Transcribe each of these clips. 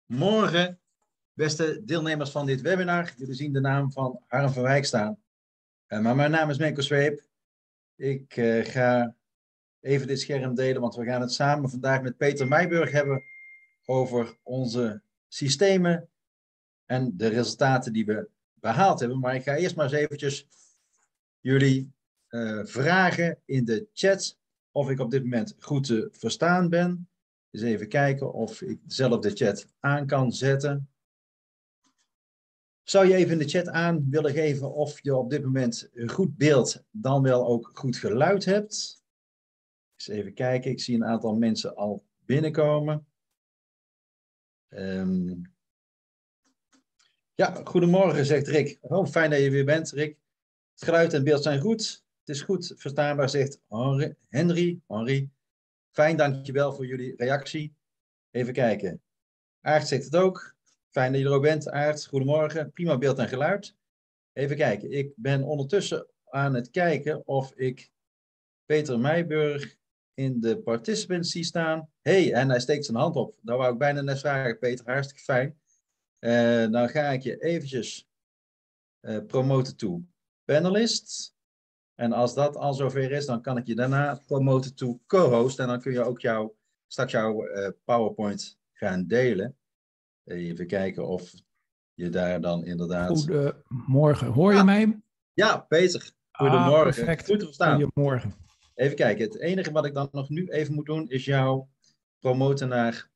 Morgen, beste deelnemers van dit webinar. Jullie zien de naam van Harm van Wijk staan. Maar mijn naam is Menko Zweep. Ik ga even dit scherm delen, want we gaan het samen vandaag met Peter Meijburg hebben over onze systemen en de resultaten die we behaald hebben. Maar ik ga eerst maar eens eventjes jullie vragen in de chat of ik op dit moment goed te verstaan ben. Dus even kijken of ik zelf de chat aan kan zetten. Zou je even in de chat aan willen geven of je op dit moment goed beeld, dan wel ook goed geluid hebt? Eens even kijken, ik zie een aantal mensen al binnenkomen. Ja, goedemorgen, zegt Rick. Oh, fijn dat je weer bent, Rick. Het geluid en beeld zijn goed. Het is goed verstaanbaar, zegt Henry. Fijn, dankjewel voor jullie reactie. Even kijken. Aart zegt het ook. Fijn dat je er ook bent, Aart. Goedemorgen. Prima beeld en geluid. Even kijken. Ik ben ondertussen aan het kijken of ik Peter Meijburg in de participants zie staan. Hey, en hij steekt zijn hand op. Dat wou ik bijna net vragen, Peter. Hartstikke fijn. Dan ga ik je eventjes promoten to panelist. En als dat al zover is, dan kan ik je daarna promoten to co-host. En dan kun je ook straks jouw PowerPoint gaan delen. Even kijken of je daar dan inderdaad... Goedemorgen. Hoor je mij? Ja, Peter. Goedemorgen. Perfect. Goed te verstaan. Goedemorgen. Even kijken. Het enige wat ik dan nog nu even moet doen, is jou promoten naar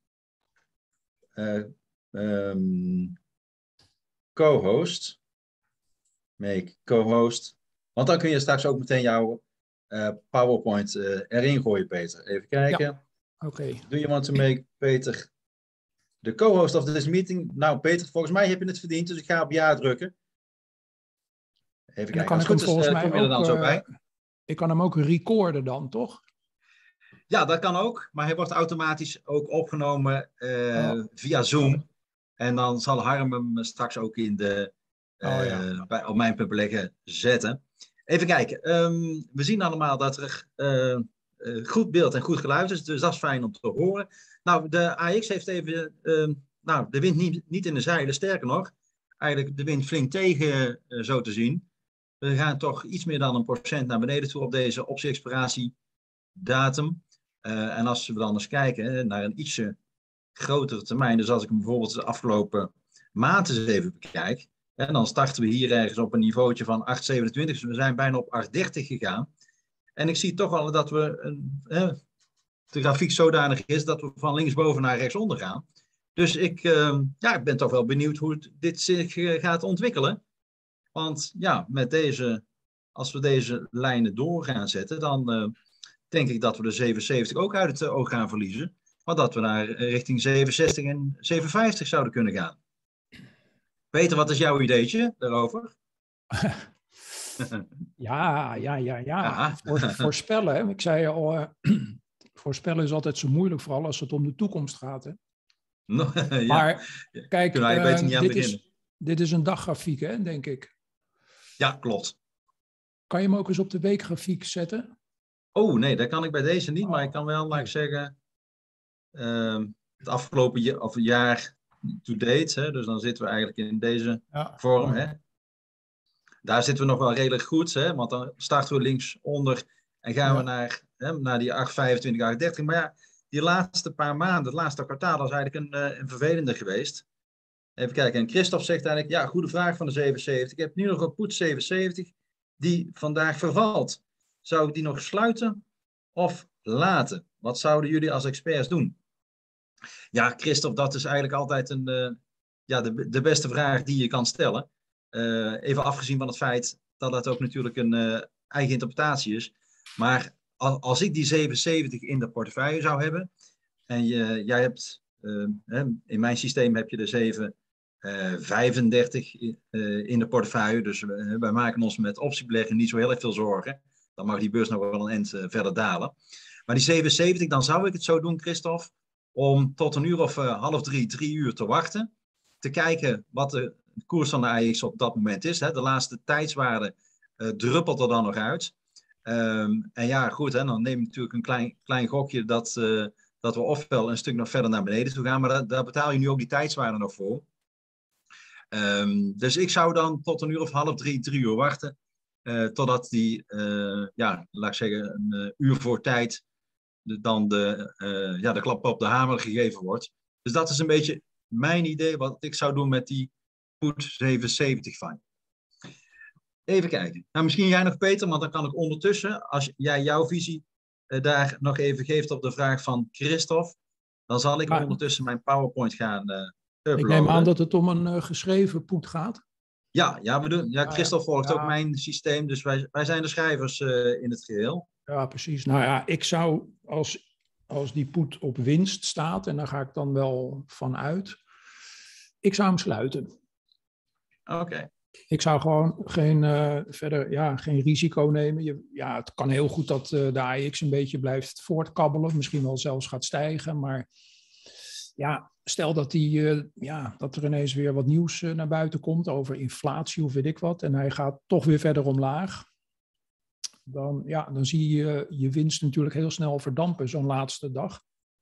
co-host. Make co-host. Want dan kun je straks ook meteen jouw PowerPoint erin gooien, Peter. Even kijken. Ja. Oké. Do you want to make Peter de co-host of this meeting? Nou, Peter, volgens mij heb je het verdiend, dus ik ga op ja drukken. Even kijken. Kan ik hem volgens mij kom je er dan zo bij. Ik kan hem ook recorden dan, toch? Ja, dat kan ook, maar hij wordt automatisch ook opgenomen via Zoom. En dan zal Harm hem straks ook in de, op mijn beleggen zetten. Even kijken. We zien allemaal dat er goed beeld en goed geluid is, dus dat is fijn om te horen. Nou, de AX heeft even de wind niet in de zeilen. Sterker nog, eigenlijk de wind flink tegen, zo te zien. We gaan toch iets meer dan 1% naar beneden toe op deze optie-expiratiedatum. En als we dan eens kijken naar een ietsje grotere termijn, dus als ik hem bijvoorbeeld de afgelopen maand eens even bekijk, dan starten we hier ergens op een niveautje van 8,27, dus we zijn bijna op 8,30 gegaan. En ik zie toch al dat de grafiek zodanig is dat we van linksboven naar rechtsonder gaan. Dus ik ben toch wel benieuwd hoe dit zich gaat ontwikkelen. Want ja, als we deze lijnen door gaan zetten, dan denk ik dat we de 77 ook uit het oog gaan verliezen. Maar dat we naar richting 67 en 57 zouden kunnen gaan. Peter, wat is jouw ideetje daarover? Ja. Voorspellen. Ik zei al, voorspellen is altijd zo moeilijk, vooral als het om de toekomst gaat. Hè? Ja. Maar kijk, dit is een daggrafiek, hè, denk ik. Ja, klopt. Kan je hem ook eens op de weekgrafiek zetten? Oh nee, dat kan ik bij deze niet, maar ik kan wel, laat ik zeggen, het afgelopen jaar to date, hè, dus dan zitten we eigenlijk in deze vorm. Hè. Daar zitten we nog wel redelijk goed, hè, want dan starten we linksonder en gaan we naar die 8,25, 8,30. Maar ja, die laatste paar maanden, het laatste kwartaal, was eigenlijk een vervelende geweest. Even kijken, en Christophe zegt eigenlijk, ja, goede vraag van de 77. Ik heb nu nog een put 77 die vandaag vervalt. Zou ik die nog sluiten of laten? Wat zouden jullie als experts doen? Ja, Christophe, dat is eigenlijk altijd de beste vraag die je kan stellen. Even afgezien van het feit dat het ook natuurlijk een eigen interpretatie is. Maar als ik die 77 in de portefeuille zou hebben, en jij hebt, in mijn systeem heb je de 735 in de portefeuille. Dus wij maken ons met optiebeleggen niet zo heel erg veel zorgen. Dan mag die beurs nog wel een eind verder dalen. Maar die 77, dan zou ik het zo doen, Christophe, om tot 2:30 of 3 uur te wachten. Te kijken wat de koers van de AX op dat moment is. Hè. De laatste tijdswaarde druppelt er dan nog uit. En ja, goed, hè, dan neem je natuurlijk een klein gokje dat dat we ofwel een stuk nog verder naar beneden toe gaan, maar daar betaal je nu ook die tijdswaarde nog voor. Dus ik zou dan tot 2:30 of 3 uur wachten, totdat die, laat ik zeggen, een uur voor tijd dan de klap op de hamer gegeven wordt. Dus dat is een beetje mijn idee wat ik zou doen met die put 77 van je. Even kijken. Nou, misschien jij nog, Peter, want dan kan ik ondertussen, als jij jouw visie daar nog even geeft op de vraag van Christophe, dan zal ik ondertussen mijn PowerPoint gaan uploaden. Ik neem aan dat het om een geschreven put gaat. Ja, Christophe volgt ook mijn systeem, dus wij zijn de schrijvers in het geheel. Ja, precies. Nou ja, ik zou, als die put op winst staat, en daar ga ik dan wel van uit, ik zou hem sluiten. Oké. Ik zou gewoon geen risico nemen. Het kan heel goed dat de AEX een beetje blijft voortkabbelen, misschien wel zelfs gaat stijgen, maar ja, stel dat dat er ineens weer wat nieuws naar buiten komt over inflatie of weet ik wat, en hij gaat toch weer verder omlaag. Dan zie je je winst natuurlijk heel snel verdampen, zo'n laatste dag.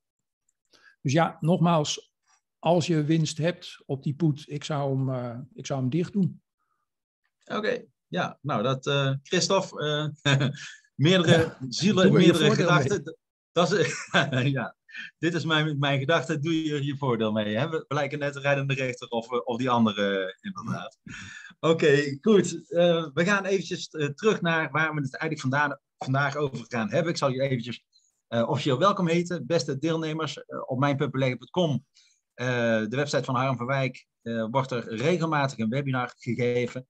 Dus ja, nogmaals, als je winst hebt op die put, ik zou hem dicht doen. Oké, ja, nou dat, Christophe, meerdere zielen, meerdere gedachten. Dat is, ja, dit is mijn gedachte, doe je voordeel mee. Hè? We lijken net de rijdende rechter of die andere inderdaad. Oké, goed. We gaan eventjes terug naar waar we het eigenlijk vandaag over gaan hebben. Ik zal je eventjes officieel welkom heten. Beste deelnemers op mijnpuntbeleggen.com. De website van Harm van Wijk wordt er regelmatig een webinar gegeven.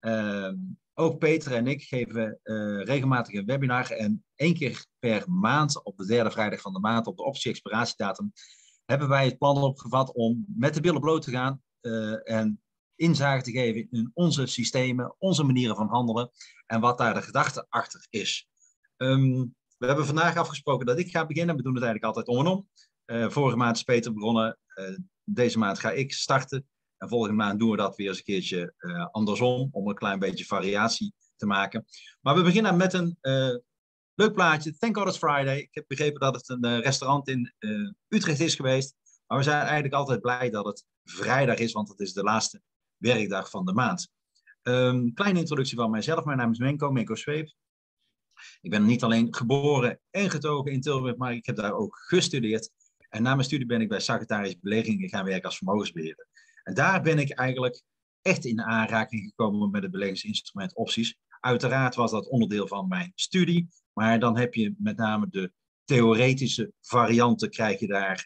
Ook Peter en ik geven regelmatig een webinar. En 1 keer per maand, op de 3e vrijdag van de maand, op de optie-expiratiedatum, hebben wij het plan opgevat om met de billen bloot te gaan en inzage te geven in onze systemen, onze manieren van handelen en wat daar de gedachte achter is. We hebben vandaag afgesproken dat ik ga beginnen. We doen het eigenlijk altijd om en om. Vorige maand is Peter begonnen. Deze maand ga ik starten. En volgende maand doen we dat weer eens een keertje andersom, om een klein beetje variatie te maken. Maar we beginnen met een leuk plaatje. Thank God it's Friday. Ik heb begrepen dat het een restaurant in Utrecht is geweest. Maar we zijn eigenlijk altijd blij dat het vrijdag is, want het is de laatste werkdag van de maand. Kleine introductie van mijzelf. Mijn naam is Menko Zweep. Ik ben niet alleen geboren en getogen in Tilburg, maar ik heb daar ook gestudeerd. En na mijn studie ben ik bij Sagittarius Beleggingen gaan werken als vermogensbeheerder. En daar ben ik eigenlijk echt in aanraking gekomen met het beleggingsinstrument opties. Uiteraard was dat onderdeel van mijn studie, maar dan heb je met name de theoretische varianten krijg je daar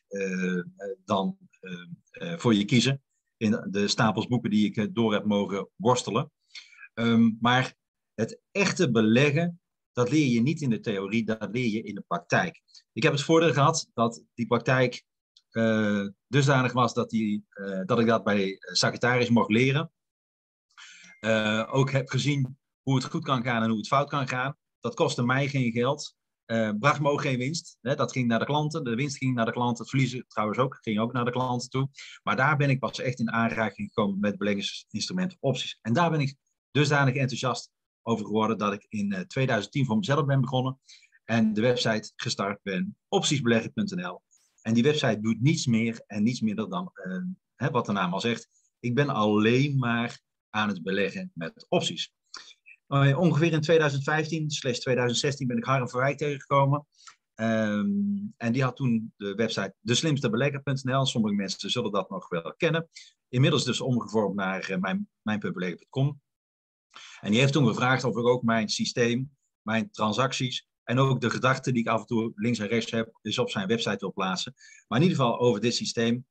voor je kiezen. In de stapels boeken die ik door heb mogen worstelen. Maar het echte beleggen, dat leer je niet in de theorie, dat leer je in de praktijk. Ik heb het voordeel gehad dat die praktijk dusdanig was dat ik dat bij Sagittarius mocht leren. Ook heb gezien hoe het goed kan gaan en hoe het fout kan gaan. Dat kostte mij geen geld. Bracht me ook geen winst. Hè? Dat ging naar de klanten. De winst ging naar de klanten. Het verliezen trouwens ook. Ging ook naar de klanten toe. Maar daar ben ik pas echt in aanraking gekomen met beleggingsinstrumenten opties. En daar ben ik dusdanig enthousiast over geworden dat ik in 2010 voor mezelf ben begonnen. En de website gestart ben. Optiesbeleggen.nl. En die website doet niets meer en niets minder dan wat de naam al zegt. Ik ben alleen maar aan het beleggen met opties. Ongeveer in 2015/2016 ben ik Harm van Wijk tegengekomen. En die had toen de website deslimstebelegger.nl. Sommige mensen zullen dat nog wel kennen. Inmiddels dus omgevormd naar mijnpuntbeleggen.com. En die heeft toen gevraagd of ik ook mijn systeem, mijn transacties en ook de gedachten die ik af en toe links en rechts heb, dus op zijn website wil plaatsen. Maar in ieder geval over dit systeem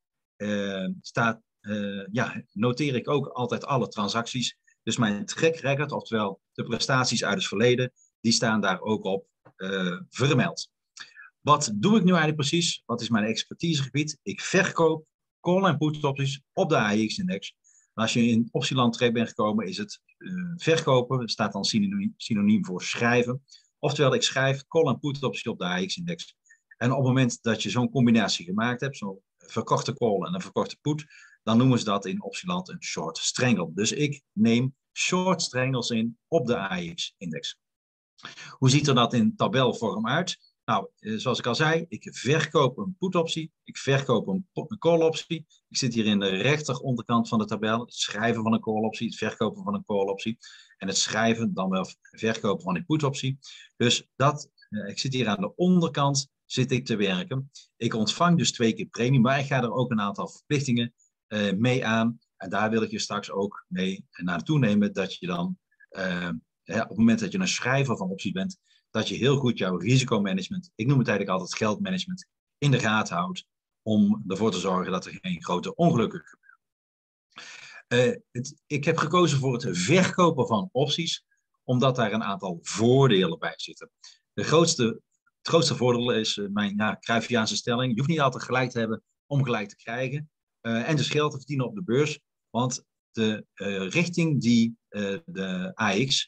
noteer ik ook altijd alle transacties. Dus mijn track record, oftewel de prestaties uit het verleden, die staan daar ook op vermeld. Wat doe ik nu eigenlijk precies? Wat is mijn expertisegebied? Ik verkoop call- en put-opties op de AEX-index. Als je in optieland terecht bent gekomen, is het verkopen, staat dan synoniem voor schrijven. Oftewel, ik schrijf call- en put-opties op de AEX-index. En op het moment dat je zo'n combinatie gemaakt hebt, zo'n verkochte call en een verkochte put, dan noemen ze dat in optieland een short strangle. Dus ik neem short strangles in op de AEX-index. Hoe ziet er dat in tabelvorm uit? Nou, zoals ik al zei, ik verkoop een put-optie, ik verkoop een call-optie. Ik zit hier in de rechter onderkant van de tabel, het schrijven van een call-optie, het verkopen van een call-optie en het schrijven, dan wel verkopen van een put-optie. Dus ik zit hier aan de onderkant, zit ik te werken. Ik ontvang dus 2 keer premie, maar ik ga er ook een aantal verplichtingen mee aan. En daar wil ik je straks ook mee naartoe nemen, dat je dan op het moment dat je een schrijver van opties bent, dat je heel goed jouw risicomanagement, ik noem het eigenlijk altijd geldmanagement, in de gaten houdt om ervoor te zorgen dat er geen grote ongelukken gebeuren. Ik heb gekozen voor het verkopen van opties, omdat daar een aantal voordelen bij zitten. Het grootste voordeel is mijn Cruyffiaanse stelling. Je hoeft niet altijd gelijk te hebben om gelijk te krijgen. En dus geld te verdienen op de beurs. Want de richting die de AX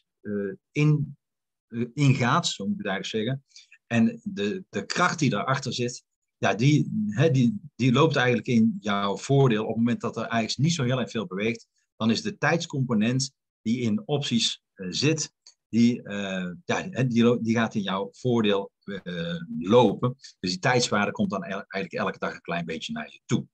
ingaat, zo moet ik het eigenlijk zeggen. En de kracht die daarachter zit, ja, die loopt eigenlijk in jouw voordeel. Op het moment dat er AX niet zo heel erg veel beweegt, dan is de tijdscomponent die in opties zit, die gaat in jouw voordeel lopen. Dus die tijdswaarde komt dan eigenlijk elke dag een klein beetje naar je toe.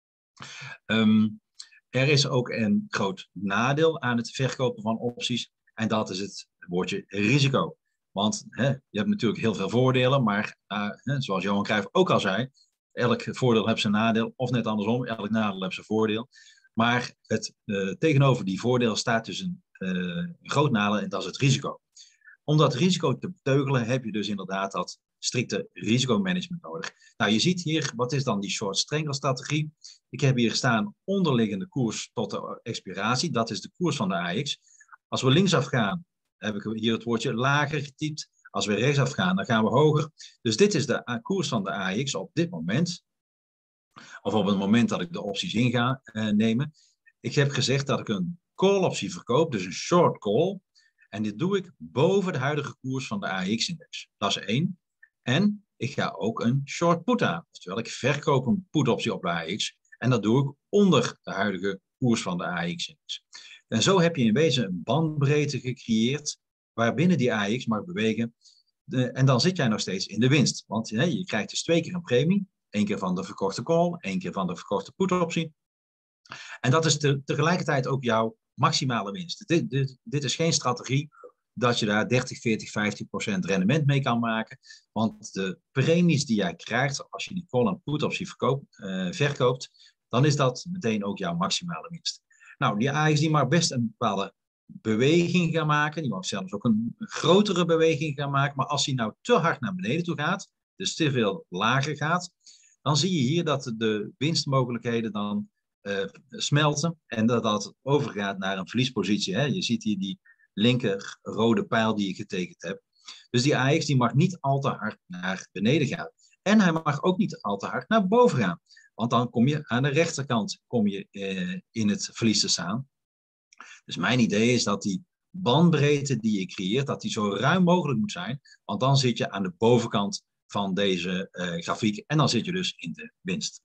Er is ook een groot nadeel aan het verkopen van opties. En dat is het woordje risico. Want je hebt natuurlijk heel veel voordelen. Maar zoals Johan Cruijff ook al zei. Elk voordeel heeft zijn nadeel. Of net andersom. Elk nadeel heeft zijn voordeel. Maar tegenover die voordeel staat dus een groot nadeel. En dat is het risico. Om dat risico te beteugelen heb je dus inderdaad dat strikte risicomanagement nodig. Nou, je ziet hier, wat is dan die short strangle strategie? Ik heb hier staan onderliggende koers tot de expiratie. Dat is de koers van de AX. Als we linksaf gaan, heb ik hier het woordje lager getypt. Als we rechtsaf gaan, dan gaan we hoger. Dus dit is de koers van de AX op dit moment. Of op het moment dat ik de opties in ga nemen. Ik heb gezegd dat ik een call-optie verkoop, dus een short call. En dit doe ik boven de huidige koers van de AX-index. Dat is 1. En ik ga ook een short put aan. Oftewel, ik verkoop een put-optie op de AX. En dat doe ik onder de huidige koers van de AX-index. En zo heb je in wezen een bandbreedte gecreëerd waarbinnen die AX mag bewegen. En dan zit jij nog steeds in de winst. Want je krijgt dus 2 keer een premie. 1 keer van de verkochte call, 1 keer van de verkochte put-optie. En dat is tegelijkertijd ook jouw maximale winst. Dit is geen strategie dat je daar 30, 40, 50% rendement mee kan maken. Want de premies die jij krijgt als je die call- en put-optie verkoopt, dan is dat meteen ook jouw maximale winst. Nou, die AX die mag best een bepaalde beweging gaan maken. Die mag zelfs ook een grotere beweging gaan maken. Maar als die nou te hard naar beneden toe gaat, dus te veel lager gaat, dan zie je hier dat de winstmogelijkheden dan smelten en dat overgaat naar een verliespositie. Je ziet hier die linker rode pijl die je getekend hebt. Dus die AX die mag niet al te hard naar beneden gaan. En hij mag ook niet al te hard naar boven gaan. Want dan kom je aan de rechterkant in het verlies te staan. Dus mijn idee is dat die bandbreedte die je creëert, dat die zo ruim mogelijk moet zijn. Want dan zit je aan de bovenkant van deze grafiek. En dan zit je dus in de winst.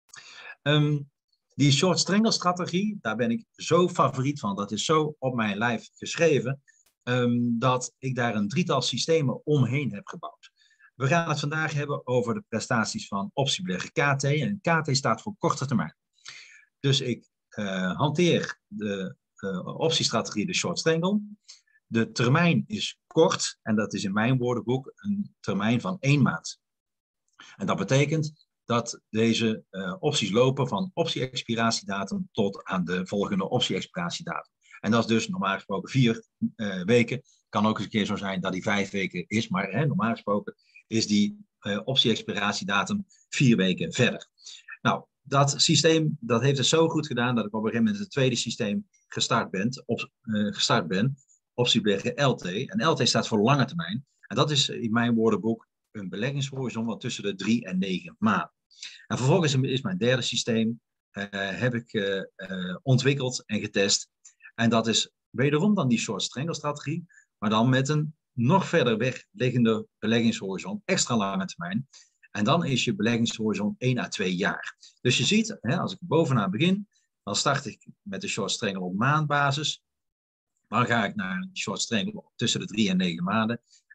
Die short strangle strategie, daar ben ik zo favoriet van. Dat is zo op mijn lijf geschreven. Dat ik daar een 3-tal systemen omheen heb gebouwd. We gaan het vandaag hebben over de prestaties van optiebelegger KT. En KT staat voor korte termijn. Dus ik hanteer de optiestrategie, de short strangle. De termijn is kort. En dat is in mijn woordenboek een termijn van 1 maand. En dat betekent dat deze opties lopen van optie-expiratiedatum tot aan de volgende optie-expiratiedatum. En dat is dus normaal gesproken 4 weken. Kan ook eens een keer zo zijn dat die 5 weken is, maar normaal gesproken is die optie-expiratiedatum 4 weken verder. Nou, dat systeem dat heeft het zo goed gedaan dat ik op een gegeven moment het tweede systeem gestart ben, optiebelegger LT. En LT staat voor lange termijn. En dat is in mijn woordenboek een beleggingshorizon van tussen de 3 en 9 maanden. En vervolgens is mijn derde systeem heb ik ontwikkeld en getest. En dat is wederom dan die short strangle strategie, maar dan met een nog verder weg liggende beleggingshorizon, extra lange termijn. En dan is je beleggingshorizon 1 à 2 jaar. Dus je ziet, als ik bovenaan begin, dan start ik met de short strangle op maandbasis. Dan ga ik naar een short strangle tussen de 3 en 9 maanden.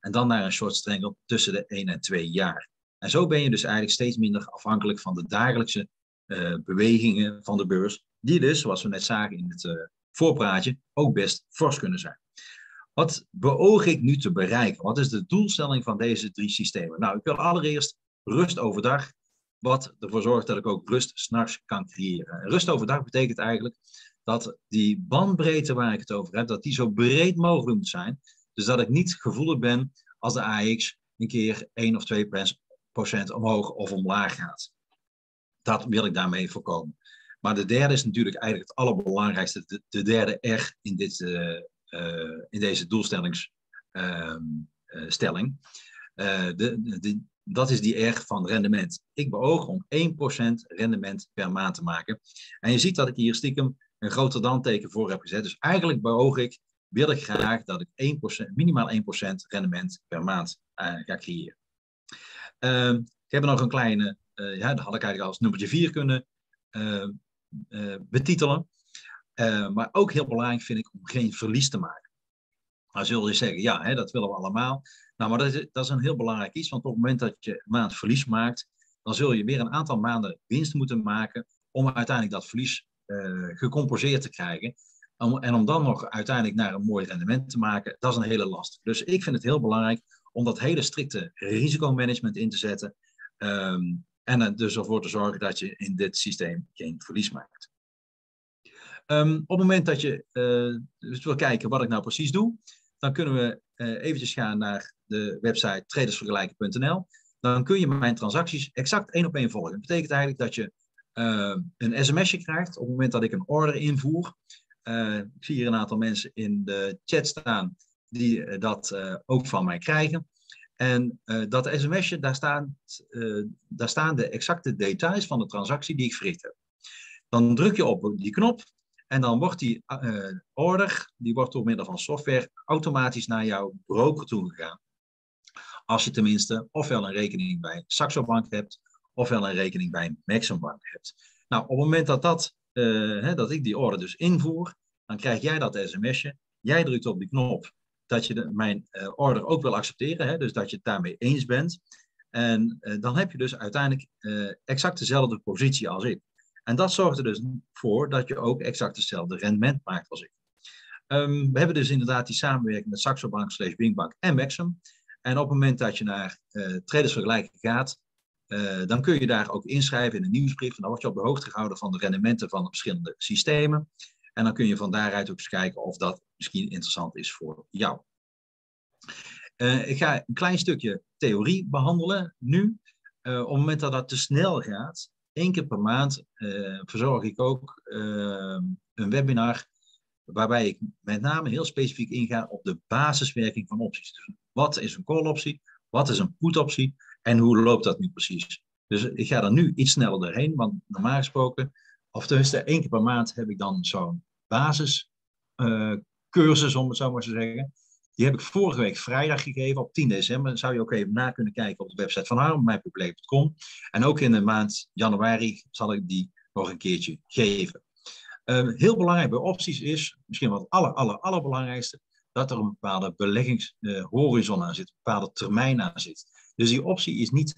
En dan naar een short strangle tussen de 1 en 2 jaar. En zo ben je dus eigenlijk steeds minder afhankelijk van de dagelijkse bewegingen van de beurs. Die dus, zoals we net zagen in het voorpraatje, ook best fors kunnen zijn. Wat beoog ik nu te bereiken? Wat is de doelstelling van deze 3 systemen? Nou, ik wil allereerst rust overdag, wat ervoor zorgt dat ik ook rust 's nachts kan creëren. En rust overdag betekent eigenlijk dat die bandbreedte waar ik het over heb, dat die zo breed mogelijk moet zijn. Dus dat ik niet gevoelig ben als de AEX een keer 1 of 2% omhoog of omlaag gaat. Dat wil ik daarmee voorkomen. Maar de derde is natuurlijk eigenlijk het allerbelangrijkste. De derde R in deze doelstellingsstelling. Dat is die R van rendement. Ik beoog om 1% rendement per maand te maken. En je ziet dat ik hier stiekem een groter dan teken voor heb gezet. Dus eigenlijk wil ik graag dat ik minimaal 1% rendement per maand ga creëren. Ik heb er nog een kleine, dat had ik eigenlijk als nummertje 4 kunnen betitelen. Maar ook heel belangrijk vind ik om geen verlies te maken. Dan zul je zeggen, ja, dat willen we allemaal. Nou, maar dat is een heel belangrijk iets, want op het moment dat je een maand verlies maakt, dan zul je weer een aantal maanden winst moeten maken om uiteindelijk dat verlies gecompenseerd te krijgen. En om dan nog uiteindelijk naar een mooi rendement te maken, dat is een hele last. Dus ik vind het heel belangrijk om dat hele strikte risicomanagement in te zetten. En er dus ervoor te zorgen dat je in dit systeem geen verlies maakt. Op het moment dat je dus wil kijken wat ik nou precies doe, dan kunnen we eventjes gaan naar de website tradersvergelijken.nl. Dan kun je mijn transacties exact 1 op 1 volgen. Dat betekent eigenlijk dat je een sms'je krijgt op het moment dat ik een order invoer. Ik zie hier een aantal mensen in de chat staan die dat ook van mij krijgen. En dat sms'je, daar staan de exacte details van de transactie die ik verricht heb. Dan druk je op die knop en dan wordt die order, die wordt door middel van software automatisch naar jouw broker toegegaan. Als je tenminste ofwel een rekening bij Saxo Bank hebt, ofwel een rekening bij Maxim Bank hebt. Nou, op het moment dat ik die order dus invoer, dan krijg jij dat sms'je. Jij drukt op die knop dat je mijn order ook wil accepteren, dus dat je het daarmee eens bent. En dan heb je dus uiteindelijk exact dezelfde positie als ik. En dat zorgt er dus voor dat je ook exact hetzelfde rendement maakt als ik. We hebben dus inderdaad die samenwerking met Saxo Bank / Binkbank en Maxim. En op het moment dat je naar tradersvergelijken gaat, dan kun je daar ook inschrijven in een nieuwsbrief. En dan word je op de hoogte gehouden van de rendementen van de verschillende systemen. En dan kun je van daaruit ook eens kijken of dat misschien interessant is voor jou. Ik ga een klein stukje theorie behandelen nu. Op het moment dat dat te snel gaat, 1 keer per maand verzorg ik ook een webinar waarbij ik met name heel specifiek inga op de basiswerking van opties. Dus wat is een call optie? Wat is een put optie? En hoe loopt dat nu precies? Dus ik ga er nu iets sneller doorheen, want normaal gesproken, of tenminste 1 keer per maand heb ik dan zo'n basiscursus, om het zo maar te zeggen. Die heb ik vorige week vrijdag gegeven, op 10 december. Dan zou je ook even na kunnen kijken op de website van harmmijnprobleem.com. En ook in de maand januari zal ik die nog een keertje geven. Heel belangrijk bij opties is, misschien wel het allerbelangrijkste, dat er een bepaalde beleggingshorizon aan zit, een bepaalde termijn aan zit. Dus die optie is niet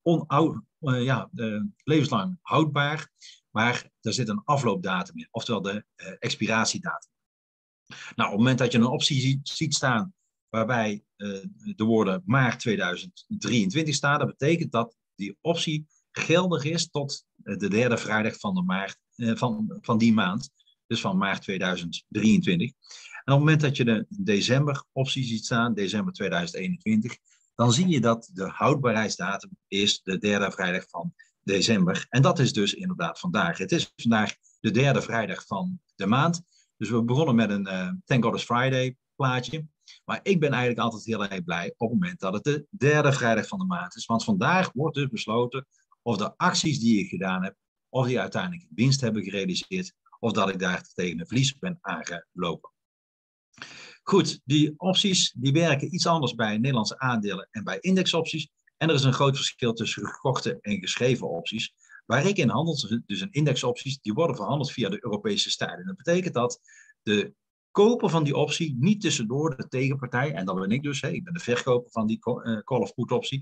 levenslang houdbaar, maar er zit een afloopdatum in, oftewel de expiratiedatum. Nou, op het moment dat je een optie ziet staan waarbij de woorden maart 2023 staan, dat betekent dat die optie geldig is tot de derde vrijdag van de maart, van die maand, dus van maart 2023. En op het moment dat je de december optie ziet staan, december 2021, dan zie je dat de houdbaarheidsdatum is de derde vrijdag van december. En dat is dus inderdaad vandaag. Het is vandaag de derde vrijdag van de maand. Dus we begonnen met een Thank God It's Friday plaatje. Maar ik ben eigenlijk altijd heel erg blij op het moment dat het de derde vrijdag van de maand is. Want vandaag wordt dus besloten of de acties die ik gedaan heb, of die uiteindelijk winst hebben gerealiseerd, of dat ik daar tegen een verlies ben aangelopen. Goed, die opties die werken iets anders bij Nederlandse aandelen en bij indexopties. En er is een groot verschil tussen gekochte en geschreven opties. Waar ik in handel, dus een indexopties, die worden verhandeld via de Europese stijlen. Dat betekent dat de kopen van die optie niet tussendoor de tegenpartij, en dat ben ik dus, ik ben de verkoper van die call of put optie,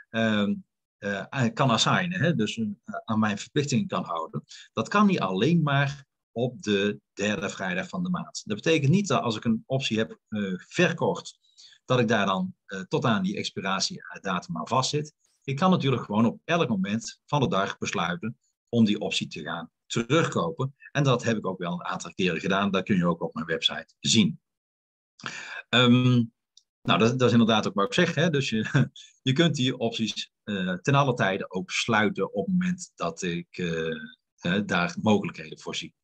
kan assignen, hè, dus aan mijn verplichtingen kan houden. Dat kan niet alleen maar op de derde vrijdag van de maand. Dat betekent niet dat als ik een optie heb verkocht, dat ik daar dan tot aan die expiratiedatum aan vastzit. Ik kan natuurlijk gewoon op elk moment van de dag besluiten om die optie te gaan terugkopen. En dat heb ik ook wel een aantal keren gedaan. Dat kun je ook op mijn website zien. Nou, dat is inderdaad ook wat ik zeg. Hè? Dus je kunt die opties ten alle tijde ook sluiten op het moment dat ik daar mogelijkheden voor zie.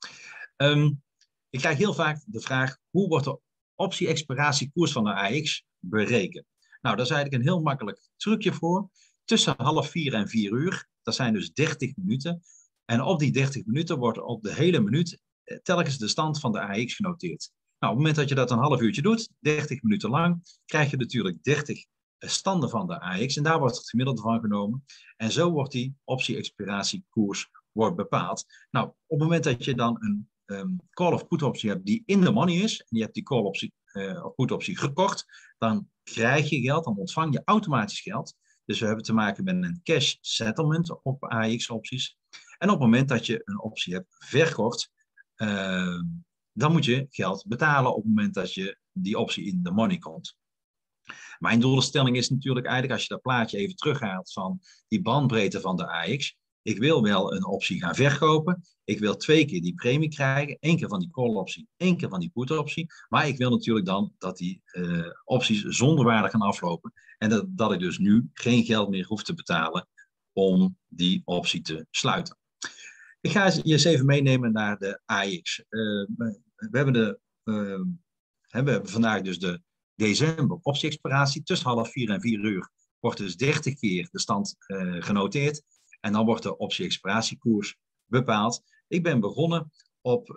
Ik krijg heel vaak de vraag, hoe wordt de optie-expiratiekoers van de AX berekend? Nou, daar is eigenlijk een heel makkelijk trucje voor. Tussen 3:30 en 4 uur, dat zijn dus 30 minuten. En op die 30 minuten wordt op de hele minuut telkens de stand van de AX genoteerd. Nou, op het moment dat je dat een half uurtje doet, 30 minuten lang, krijg je natuurlijk 30 standen van de AX. En daar wordt het gemiddelde van genomen. En zo wordt die optie-expiratiekoers bepaald. Nou, op het moment dat je dan een call of put optie hebt die in de money is, en je hebt die call optie of put optie gekocht, dan krijg je geld, dan ontvang je automatisch geld. Dus we hebben te maken met een cash settlement op AX opties. En op het moment dat je een optie hebt verkocht, dan moet je geld betalen op het moment dat je die optie in de money komt. Mijn doelstelling is natuurlijk eigenlijk, als je dat plaatje even terughaalt van die bandbreedte van de AX. Ik wil wel een optie gaan verkopen. Ik wil 2 keer die premie krijgen. 1 keer van die call optie, 1 keer van die put optie. Maar ik wil natuurlijk dan dat die opties zonder waarde gaan aflopen. En dat ik dus nu geen geld meer hoef te betalen om die optie te sluiten. Ik ga je eens even meenemen naar de AX. We hebben vandaag dus de december optie-expiratie. Tussen 3:30 en 4 uur wordt dus 30 keer de stand genoteerd. En dan wordt de optie-expiratiekoers bepaald. Ik ben begonnen op,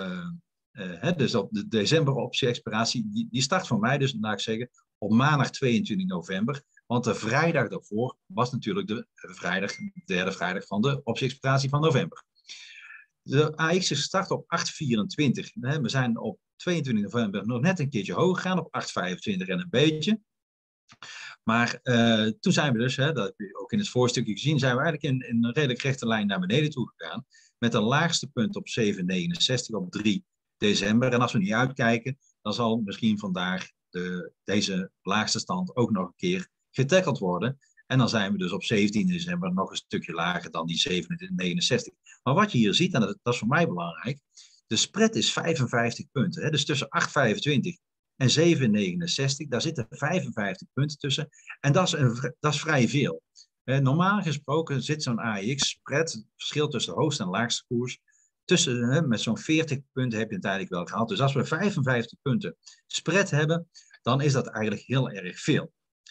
dus op de december optie-expiratie. Die start voor mij dus, laat ik zeggen, op maandag 22 november. Want de vrijdag daarvoor was natuurlijk de derde vrijdag van de optie-expiratie van november. De AX is gestart op 8,24. We zijn op 22 november nog net een keertje hoog gegaan, op 8,25 en een beetje. Maar toen zijn we dus, dat heb je ook in het voorstukje gezien, zijn we eigenlijk in een redelijk rechte lijn naar beneden toe gegaan. Met een laagste punt op 7,69 op 3 december. En als we niet uitkijken, dan zal misschien vandaag deze laagste stand ook nog een keer getackeld worden. En dan zijn we dus op 17 december nog een stukje lager dan die 7,69. Maar wat je hier ziet, en dat is voor mij belangrijk, de spread is 55 punten. Hè? Dus tussen 8,25 en 7,69, daar zitten 55 punten tussen. En dat is vrij veel. Normaal gesproken zit zo'n AX-spread, het verschil tussen de hoogste en laagste koers, met zo'n 40 punten heb je het eigenlijk wel gehaald. Dus als we 55 punten spread hebben, dan is dat eigenlijk heel erg veel.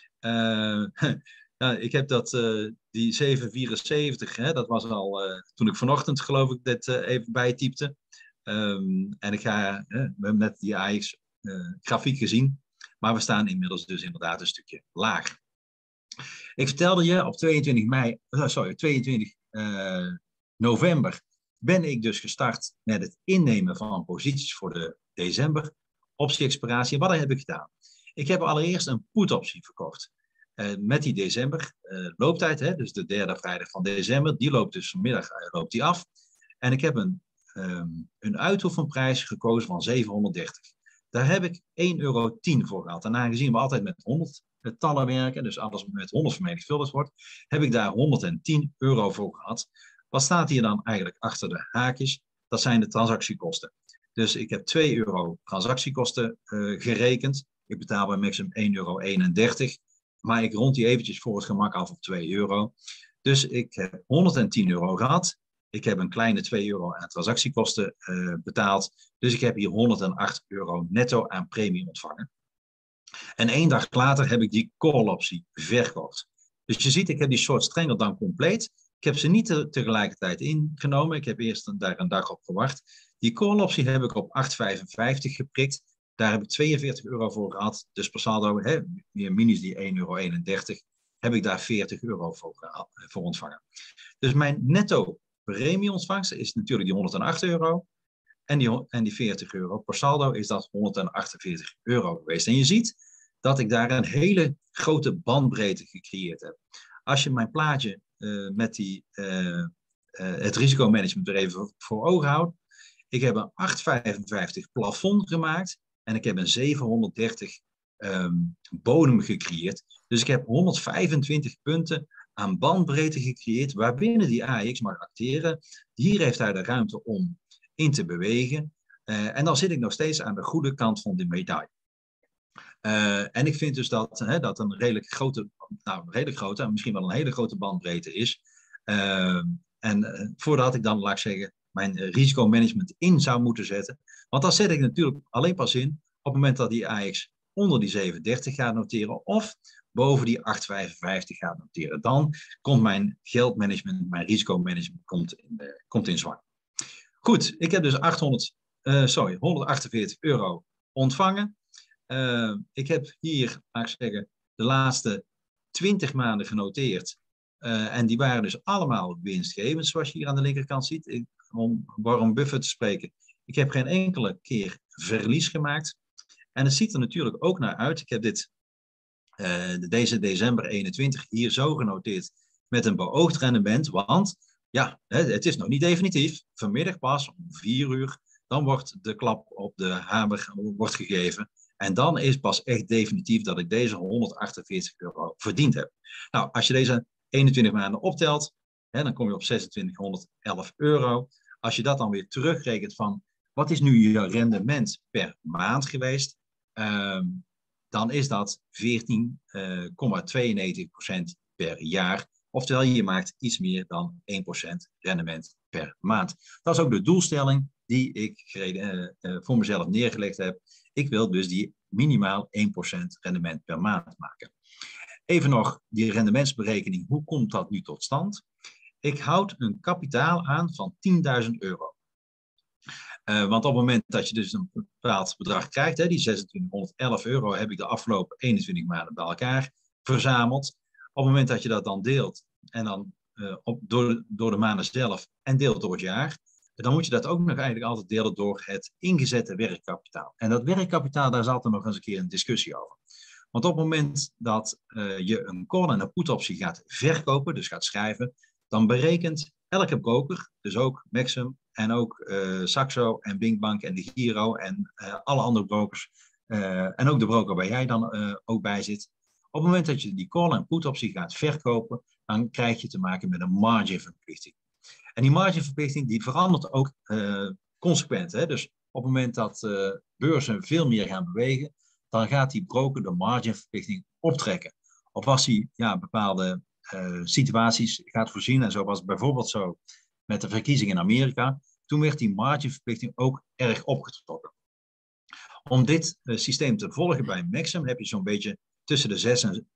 Ik heb die 7,74, dat was al toen ik vanochtend geloof ik dit even bijtypte. En ik ga met die AX grafiek gezien, maar we staan inmiddels dus inderdaad een stukje lager. Ik vertelde je op 22 november ben ik dus gestart met het innemen van posities voor de december optie-expiratie. Wat heb ik gedaan? Ik heb allereerst een put-optie verkocht. Met die december looptijd, dus de derde vrijdag van december, die loopt dus vanmiddag af. En ik heb een uitoefenprijs gekozen van 730. Daar heb ik €1,10 voor gehad. En aangezien we altijd met 100 getallen werken, dus alles met 100 vermenigvuldigd wordt, heb ik daar €110 voor gehad. Wat staat hier dan eigenlijk achter de haakjes? Dat zijn de transactiekosten. Dus ik heb €2 transactiekosten gerekend. Ik betaal bij Maxim €1,31. Maar ik rond die eventjes voor het gemak af op €2. Dus ik heb €110 gehad. Ik heb een kleine €2 aan transactiekosten betaald. Dus ik heb hier €108 netto aan premie ontvangen. En 1 dag later heb ik die call optie verkocht. Dus je ziet, ik heb die short stranger dan compleet. Ik heb ze niet tegelijkertijd ingenomen. Ik heb eerst daar een dag op gewacht. Die call optie heb ik op 8,55 geprikt. Daar heb ik €42 voor gehad. Dus per saldo, minus die €1,31, heb ik daar €40 voor ontvangen. Dus mijn netto premieontvangst is natuurlijk die €108. En die €40 per saldo is dat €148 geweest. En je ziet dat ik daar een hele grote bandbreedte gecreëerd heb. Als je mijn plaatje met het risicomanagement er even voor ogen houdt. Ik heb een 8,55 plafond gemaakt en ik heb een 730 bodem gecreëerd. Dus ik heb 125 punten aan bandbreedte gecreëerd waarbinnen die AEX mag acteren. Hier heeft hij de ruimte om in te bewegen. En dan zit ik nog steeds aan de goede kant van de medaille. En ik vind dus dat een redelijk grote, en misschien wel een hele grote bandbreedte is. Voordat ik dan, laat ik zeggen, mijn risicomanagement in zou moeten zetten. Want dat zet ik natuurlijk alleen pas in op het moment dat die AX onder die 730 gaat noteren of boven die 8,55 gaat noteren. Dan komt mijn geldmanagement, mijn risicomanagement komt in zwang. Goed, ik heb dus €148 ontvangen. Ik heb hier, laat ik zeggen, de laatste 20 maanden genoteerd. En die waren dus allemaal winstgevend, zoals je hier aan de linkerkant ziet. Om Warren Buffett te spreken. Ik heb geen enkele keer verlies gemaakt. En het ziet er natuurlijk ook naar uit. Ik heb deze december 21 hier zo genoteerd met een beoogd rendement. Want ja, het is nog niet definitief. Vanmiddag pas om 4 uur. Dan wordt de klap op de hamer gegeven. En dan is pas echt definitief dat ik deze €148 verdiend heb. Nou, als je deze 21 maanden optelt, dan kom je op €2611. Als je dat dan weer terugrekent van, wat is nu je rendement per maand geweest? Dan is dat 14,92% per jaar. Oftewel, je maakt iets meer dan 1% rendement per maand. Dat is ook de doelstelling die ik voor mezelf neergelegd heb. Ik wil dus die minimaal 1% rendement per maand maken. Even nog die rendementsberekening. Hoe komt dat nu tot stand? Ik houd een kapitaal aan van €10.000. Want op het moment dat je dus een bepaald bedrag krijgt, die €2611 heb ik de afgelopen 21 maanden bij elkaar verzameld. Op het moment dat je dat dan deelt, en dan door de maanden zelf en deelt door het jaar, dan moet je dat ook nog eigenlijk altijd delen door het ingezette werkkapitaal. En dat werkkapitaal, daar zat er nog eens een keer een discussie over. Want op het moment dat je een call en een put optie gaat verkopen, dus gaat schrijven, dan berekent elke broker, dus ook Maxim en ook Saxo en Binkbank en de Giro en alle andere brokers en ook de broker waar jij dan ook bij zit. Op het moment dat je die call en put optie gaat verkopen, dan krijg je te maken met een marginverplichting. En die marginverplichting die verandert ook consequent. Dus op het moment dat beurzen veel meer gaan bewegen, dan gaat die broker de marginverplichting optrekken. Of als hij bepaalde situaties gaat voorzien, en zo was het bijvoorbeeld zo met de verkiezingen in Amerika, toen werd die marginverplichting ook erg opgetrokken. Om dit systeem te volgen bij Maxim heb je zo'n beetje tussen de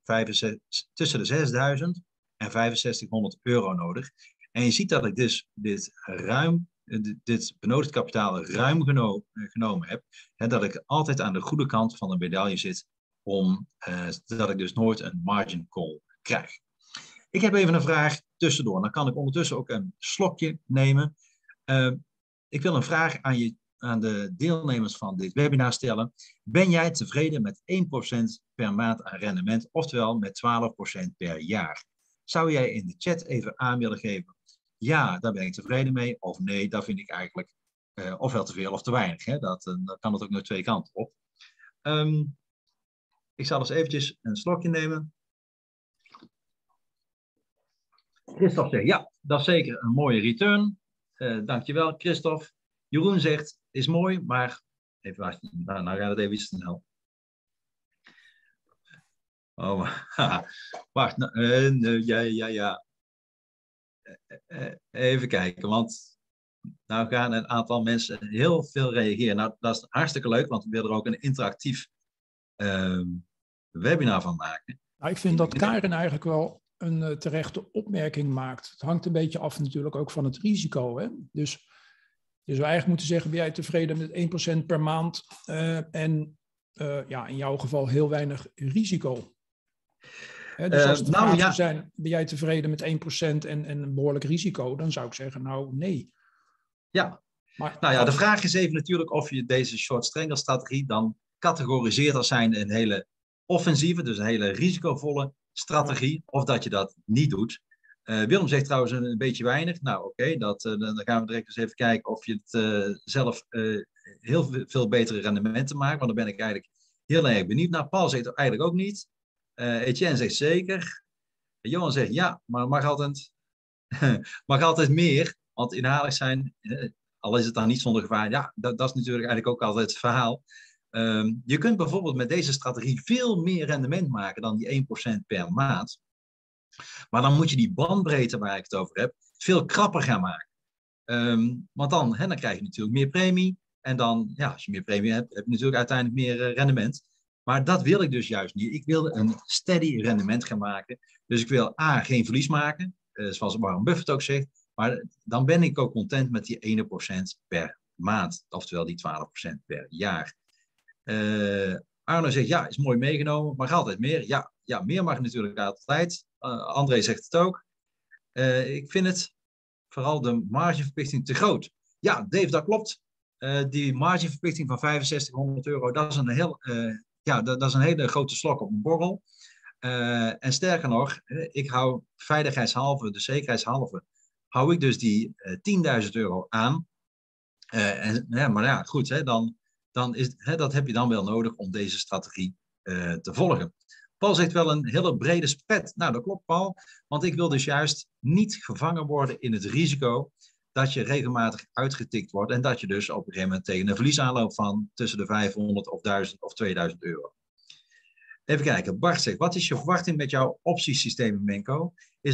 6.000 en €6500 nodig. En je ziet dat ik dus dit benodigd kapitaal ruim genomen heb. Dat ik altijd aan de goede kant van de medaille zit, zodat ik dus nooit een margin call krijg. Ik heb even een vraag tussendoor. Dan kan ik ondertussen ook een slokje nemen. Ik wil een vraag aan de deelnemers van dit webinar stellen. Ben jij tevreden met 1% per maand aan rendement, oftewel met 12% per jaar? Zou jij in de chat even aan willen geven? Ja, daar ben ik tevreden mee. Of nee, daar vind ik eigenlijk ofwel te veel of te weinig. Dan kan het ook nog twee kanten op. Ik zal eens eventjes een slokje nemen. Christophe zegt, ja, dat is zeker een mooie return. Dankjewel, Christophe. Jeroen zegt, is mooi, maar... Even wachten, nou gaat het even iets te snel. Wacht, ja. Even kijken, want nou gaan een aantal mensen heel veel reageren. Nou, dat is hartstikke leuk, want we willen er ook een interactief webinar van maken. Nou, ik vind dat Karen eigenlijk wel een terechte opmerking maakt. Het hangt een beetje af natuurlijk ook van het risico. Hè? Dus je zou eigenlijk moeten zeggen, ben jij tevreden met 1% per maand in jouw geval heel weinig risico. Dus als de vraag zou zijn, ben jij tevreden met 1% en een behoorlijk risico, dan zou ik zeggen, nou nee. Ja, Nou ja, de vraag is even natuurlijk of je deze short stranger strategie dan categoriseert als zijn een hele offensieve, dus een hele risicovolle strategie, of dat je dat niet doet. Willem zegt trouwens een beetje weinig. Nou oké, dan gaan we direct eens even kijken of je het zelf heel veel betere rendementen maakt, want daar ben ik eigenlijk heel erg benieuwd naar. Paul zegt eigenlijk ook niet. Etienne zegt zeker. Johan zegt ja, maar mag altijd meer, want inhalig zijn, al is het dan niet zonder gevaar, ja, dat is natuurlijk eigenlijk ook altijd het verhaal. Je kunt bijvoorbeeld met deze strategie veel meer rendement maken dan die 1% per maand. Maar dan moet je die bandbreedte waar ik het over heb, veel krapper gaan maken. Want dan krijg je natuurlijk meer premie. En dan, ja, als je meer premie hebt, heb je natuurlijk uiteindelijk meer rendement. Maar dat wil ik dus juist niet. Ik wil een steady rendement gaan maken. Dus ik wil geen verlies maken, zoals Warren Buffett ook zegt. Maar dan ben ik ook content met die 1% per maand. Oftewel die 12% per jaar. Arno zegt, ja, is mooi meegenomen, maar altijd meer. Ja, meer mag natuurlijk altijd. André zegt het ook. Ik vind het vooral de margeverplichting te groot. Ja, Dave, dat klopt. Die margeverplichting van €6500, dat is een hele grote slok op een borrel. En sterker nog, ik hou veiligheidshalve, de zekerheidshalve, hou ik dus die €10.000 aan. Maar ja, goed, dat heb je dan wel nodig om deze strategie te volgen. Paul zegt wel een hele brede spread. Nou, dat klopt, Paul. Want ik wil dus juist niet gevangen worden in het risico dat je regelmatig uitgetikt wordt en dat je dus op een gegeven moment tegen een verlies aanloopt van tussen de 500 of 1000 of €2000. Even kijken. Bart zegt, wat is je verwachting met jouw optiesysteem, Menko?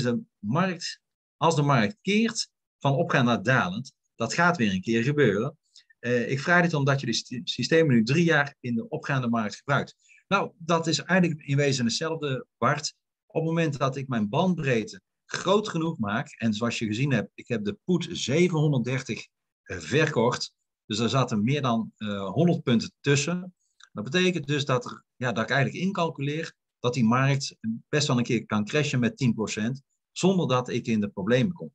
Als de markt keert van opgaan naar dalend, dat gaat weer een keer gebeuren. Ik vraag dit omdat je de systemen nu 3 jaar in de opgaande markt gebruikt. Nou, dat is eigenlijk in wezen hetzelfde, Bart. Op het moment dat ik mijn bandbreedte groot genoeg maak, en zoals je gezien hebt, ik heb de put 730 verkocht, dus daar zaten meer dan 100 punten tussen. Dat betekent dus dat ik eigenlijk incalculeer dat die markt best wel een keer kan crashen met 10%, zonder dat ik in de problemen kom.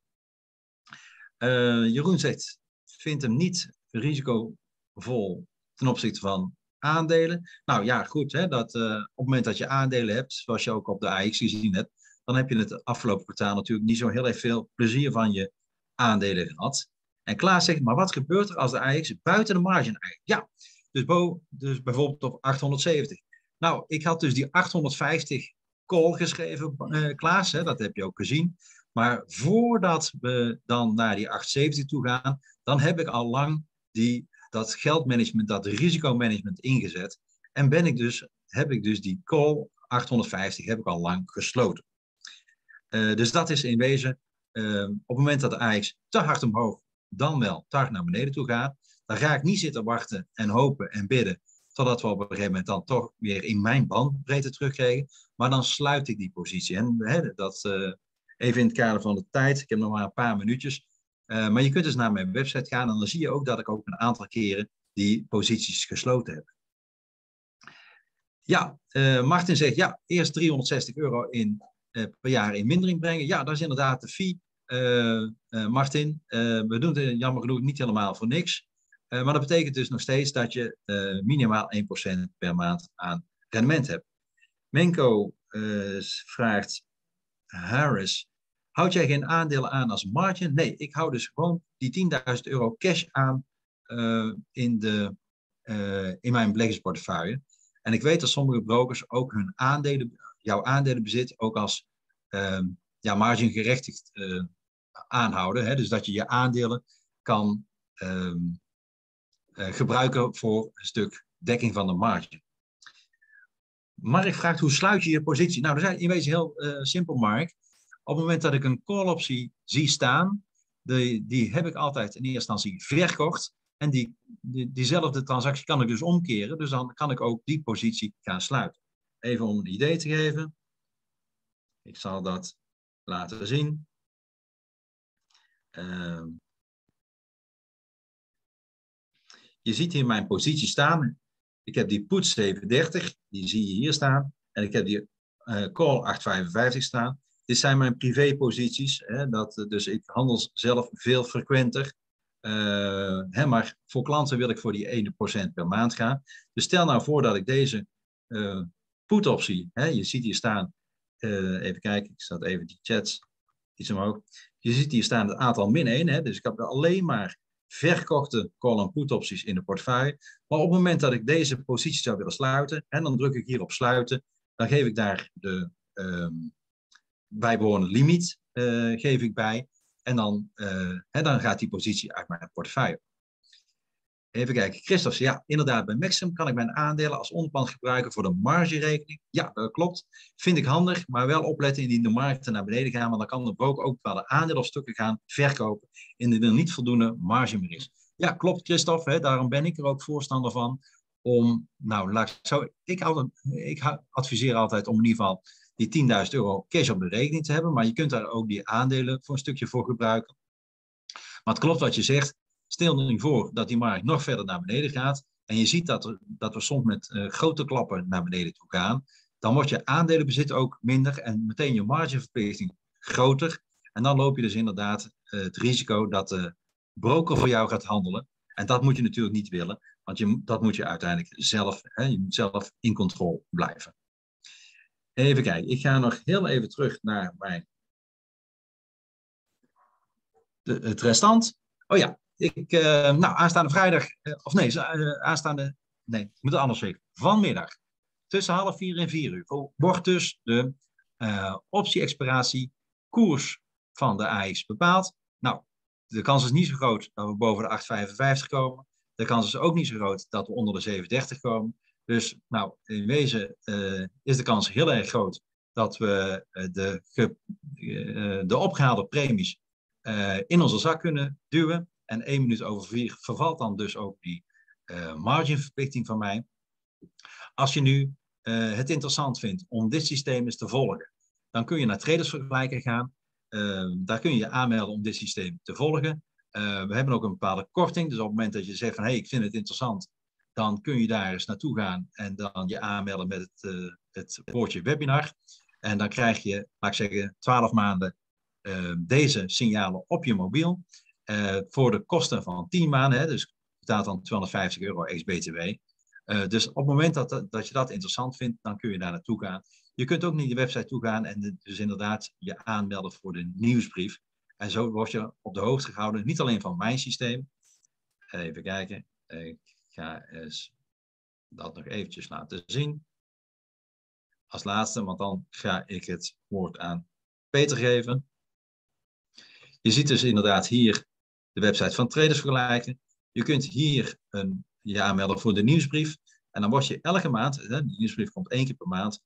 Jeroen zegt, vindt hem niet risicovol ten opzichte van aandelen. Nou ja, goed, op het moment dat je aandelen hebt, zoals je ook op de AX gezien hebt, dan heb je het afgelopen kwartaal natuurlijk niet zo heel erg veel plezier van je aandelen gehad. En Klaas zegt, maar wat gebeurt er als de AX buiten de margin eigenlijk? Ja, dus bijvoorbeeld op 870. Nou, ik had dus die 850 call geschreven, Klaas, dat heb je ook gezien. Maar voordat we dan naar die 870 toe gaan, dan heb ik al lang dat geldmanagement, dat risicomanagement ingezet. En heb ik dus die call 850 heb ik al lang gesloten. Dus dat is in wezen, op het moment dat de AX te hard omhoog, dan wel te hard naar beneden toe gaat, dan ga ik niet zitten wachten en hopen en bidden, totdat we op een gegeven moment dan toch weer in mijn bandbreedte terugkrijgen. Maar dan sluit ik die positie. En even in het kader van de tijd, ik heb nog maar een paar minuutjes. Maar je kunt dus naar mijn website gaan en dan zie je ook dat ik ook een aantal keren die posities gesloten heb. Ja, Martin zegt, ja, eerst €360 per jaar in mindering brengen. Ja, dat is inderdaad de fee, Martin. We doen het jammer genoeg niet helemaal voor niks. Maar dat betekent dus nog steeds dat je minimaal 1% per maand aan rendement hebt. Menko vraagt, Harris, houd jij geen aandelen aan als margin? Nee, ik hou dus gewoon die €10.000 cash aan in mijn beleggingsportefeuille. En ik weet dat sommige brokers ook jouw aandelenbezit ook als margin gerechtigd aanhouden. Dus dat je je aandelen kan gebruiken voor een stuk dekking van de marge. Mark vraagt, hoe sluit je je positie? Nou, dat is in wezen heel simpel, Mark. Op het moment dat ik een call-optie zie staan, die heb ik altijd in eerste instantie verkocht. En diezelfde transactie kan ik dus omkeren. Dus dan kan ik ook die positie gaan sluiten. Even om een idee te geven. Ik zal dat laten zien. Je ziet hier mijn positie staan. Ik heb die put 730, die zie je hier staan. En ik heb die call 855 staan. Dit zijn mijn privéposities. Dus ik handel zelf veel frequenter. Maar voor klanten wil ik voor die 1% per maand gaan. Dus stel nou voor dat ik deze put-optie, je ziet hier staan, even kijken, ik zet even die chats iets omhoog. Je ziet hier staan het aantal -1, dus ik heb alleen maar verkochte call- en put-opties in de portefeuille. Maar op het moment dat ik deze positie zou willen sluiten, en dan druk ik hier op sluiten, dan geef ik daar de bijbehorende limiet geef ik bij. En dan gaat die positie uit mijn portefeuille. Even kijken. Christophe, ja, inderdaad, bij Maxim kan ik mijn aandelen als onderpand gebruiken voor de margerekening. Ja, dat klopt. Vind ik handig, maar wel opletten indien de markten naar beneden gaan, want dan kan de broker ook bepaalde aandelen of stukken gaan verkopen indien er niet voldoende marge meer is. Ja, klopt, Christophe. Daarom ben ik er ook voorstander van om, ik adviseer altijd om in ieder geval die €10.000 cash op de rekening te hebben, maar je kunt daar ook die aandelen voor een stukje voor gebruiken. Maar het klopt wat je zegt. Stel nu voor dat die markt nog verder naar beneden gaat en je ziet dat we soms met grote klappen naar beneden toe gaan, dan wordt je aandelenbezit ook minder en meteen je margeverplichting groter. En dan loop je dus inderdaad het risico dat de broker voor jou gaat handelen. En dat moet je natuurlijk niet willen, want dat moet je uiteindelijk zelf, je moet zelf in controle blijven. Even kijken, ik ga nog heel even terug naar het restant. Oh ja, aanstaande vrijdag, ik moet het anders zeggen. Vanmiddag, tussen 3:30 en 4:00, wordt dus de optie-expiratie koers van de AX bepaald. Nou, de kans is niet zo groot dat we boven de 8,55 komen. De kans is ook niet zo groot dat we onder de 7,30 komen. Dus in wezen is de kans heel erg groot dat we de opgehaalde premies in onze zak kunnen duwen. En 1:04 vervalt dan dus ook die marginverplichting van mij. Als je nu het interessant vindt om dit systeem eens te volgen, dan kun je naar Tradersvergelijker gaan. Daar kun je je aanmelden om dit systeem te volgen. We hebben ook een bepaalde korting. Dus op het moment dat je zegt van ik vind het interessant, dan kun je daar eens naartoe gaan en dan je aanmelden met het woordje webinar. En dan krijg je, laat ik zeggen, 12 maanden deze signalen op je mobiel. Voor de kosten van 10 maanden, dus betaalt dan €250 ex-BTW. Dus op het moment dat je dat interessant vindt, dan kun je daar naartoe gaan. Je kunt ook naar de website toe gaan en dus inderdaad je aanmelden voor de nieuwsbrief. En zo word je op de hoogte gehouden, niet alleen van mijn systeem. Even kijken, ik ga eens dat nog eventjes laten zien. Als laatste, want dan ga ik het woord aan Peter geven. Je ziet dus inderdaad hier de website van Tradersvergelijker. Je kunt hier je aanmelden voor de nieuwsbrief. En dan word je elke maand, de nieuwsbrief komt 1 keer per maand,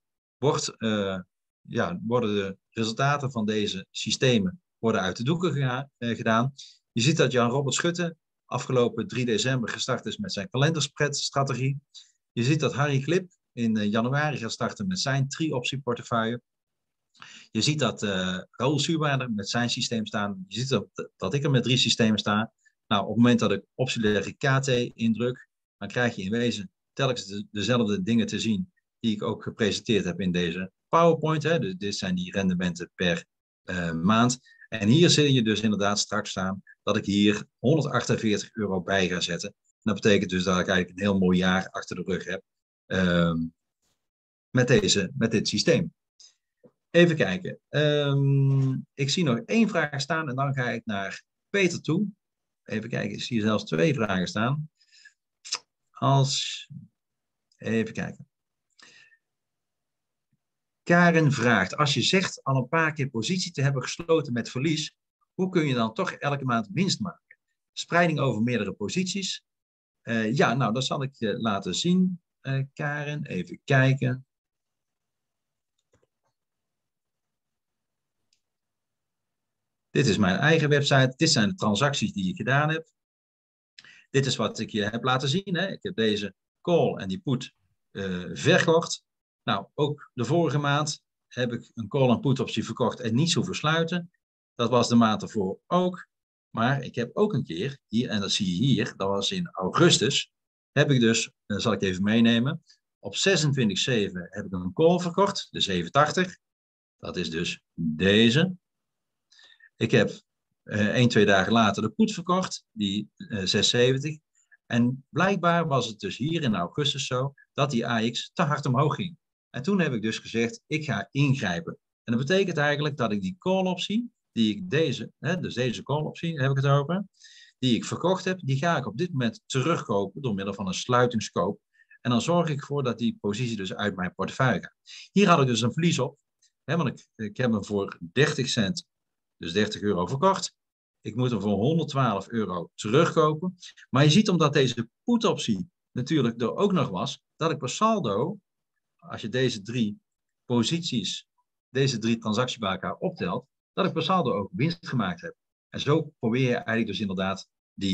worden de resultaten van deze systemen uit de doeken gedaan. Je ziet dat Jan-Robert Schutte afgelopen 3 december gestart is met zijn kalenderspreadstrategie. Je ziet dat Harry Glip in januari gaat starten met zijn 3-optieportefeuille. Je ziet dat Raoul Subaarder met zijn systeem staan. Je ziet dat ik er met 3 systemen sta. Nou, op het moment dat ik optielegger KT indruk, dan krijg je in wezen telkens dezelfde dingen te zien die ik ook gepresenteerd heb in deze PowerPoint. Dus dit zijn die rendementen per maand. En hier zie je dus inderdaad straks staan dat ik hier €148 bij ga zetten. En dat betekent dus dat ik eigenlijk een heel mooi jaar achter de rug heb met dit systeem. Even kijken. Ik zie nog 1 vraag staan en dan ga ik naar Peter toe. Even kijken, ik zie zelfs 2 vragen staan. Even kijken. Karen vraagt, als je zegt al een paar keer positie te hebben gesloten met verlies, hoe kun je dan toch elke maand winst maken? Spreiding over meerdere posities. Dat zal ik je laten zien, Karen. Even kijken. Dit is mijn eigen website. Dit zijn de transacties die ik gedaan heb. Dit is wat ik je heb laten zien. Ik heb deze call en die put verkocht. Nou, ook de vorige maand heb ik een call en put optie verkocht en niets hoeven sluiten. Dat was de maand ervoor ook. Maar ik heb ook een keer, hier, en dat zie je hier, dat was in augustus, heb ik dus, dat zal ik even meenemen, op 26/7 heb ik een call verkocht, de 780. Dat is dus deze. Ik heb 2 dagen later de put verkocht, die 6,70. En blijkbaar was het dus hier in augustus zo dat die AX te hard omhoog ging. En toen heb ik dus gezegd, ik ga ingrijpen. En dat betekent eigenlijk dat ik die call-optie, die ik dus deze call-optie heb ik het over, die ik verkocht heb, die ga ik op dit moment terugkopen door middel van een sluitingskoop. En dan zorg ik ervoor dat die positie dus uit mijn portefeuille gaat. Hier had ik dus een verlies op, want ik heb hem voor 30 cent, dus 30 euro verkocht. Ik moet hem voor 112 euro terugkopen. Maar je ziet, omdat deze put-optie natuurlijk er ook nog was, dat ik per saldo, als je deze 3 posities, deze 3 transacties bij elkaar optelt, dat ik per saldo ook winst gemaakt heb. En zo probeer je eigenlijk dus inderdaad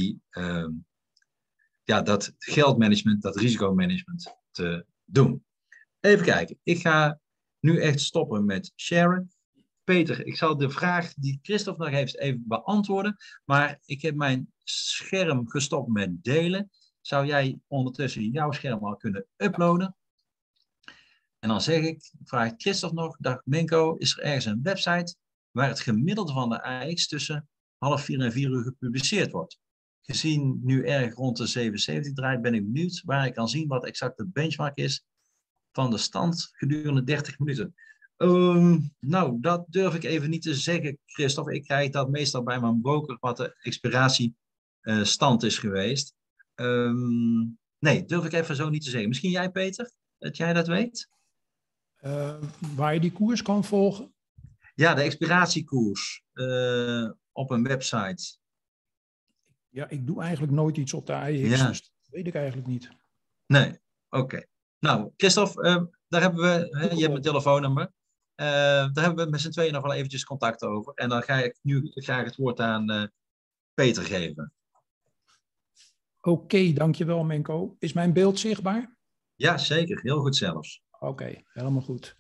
dat geldmanagement, dat risicomanagement te doen. Even kijken. Ik ga nu echt stoppen met sharen. Peter, ik zal de vraag die Christophe nog heeft even beantwoorden. Maar ik heb mijn scherm gestopt met delen. Zou jij ondertussen jouw scherm al kunnen uploaden? En dan vraag ik Christophe nog, dag Menko, is er ergens een website waar het gemiddelde van de AX tussen 3:30 en 4 uur gepubliceerd wordt? Gezien nu erg rond de 77 draait, ben ik benieuwd waar ik kan zien wat exact de benchmark is van de stand gedurende 30 minuten. Nou, dat durf ik even niet te zeggen, Christophe. Ik krijg dat meestal bij mijn broker wat de expiratiestand is geweest. Nee, durf ik even zo niet te zeggen. Misschien jij, Peter, dat jij dat weet? Waar je die koers kan volgen? Ja, de expiratiekoers op een website. Ja, ik doe eigenlijk nooit iets op de AEX, dus dat weet ik eigenlijk niet. Nee, oké. Nou, Christophe, daar hebben we, je hebt mijn telefoonnummer. Daar hebben we met z'n tweeën nog wel eventjes contact over. En dan ga ik nu graag het woord aan Peter geven. Oké, dankjewel Menko. Is mijn beeld zichtbaar? Ja, zeker. Heel goed zelfs. Oké, helemaal goed.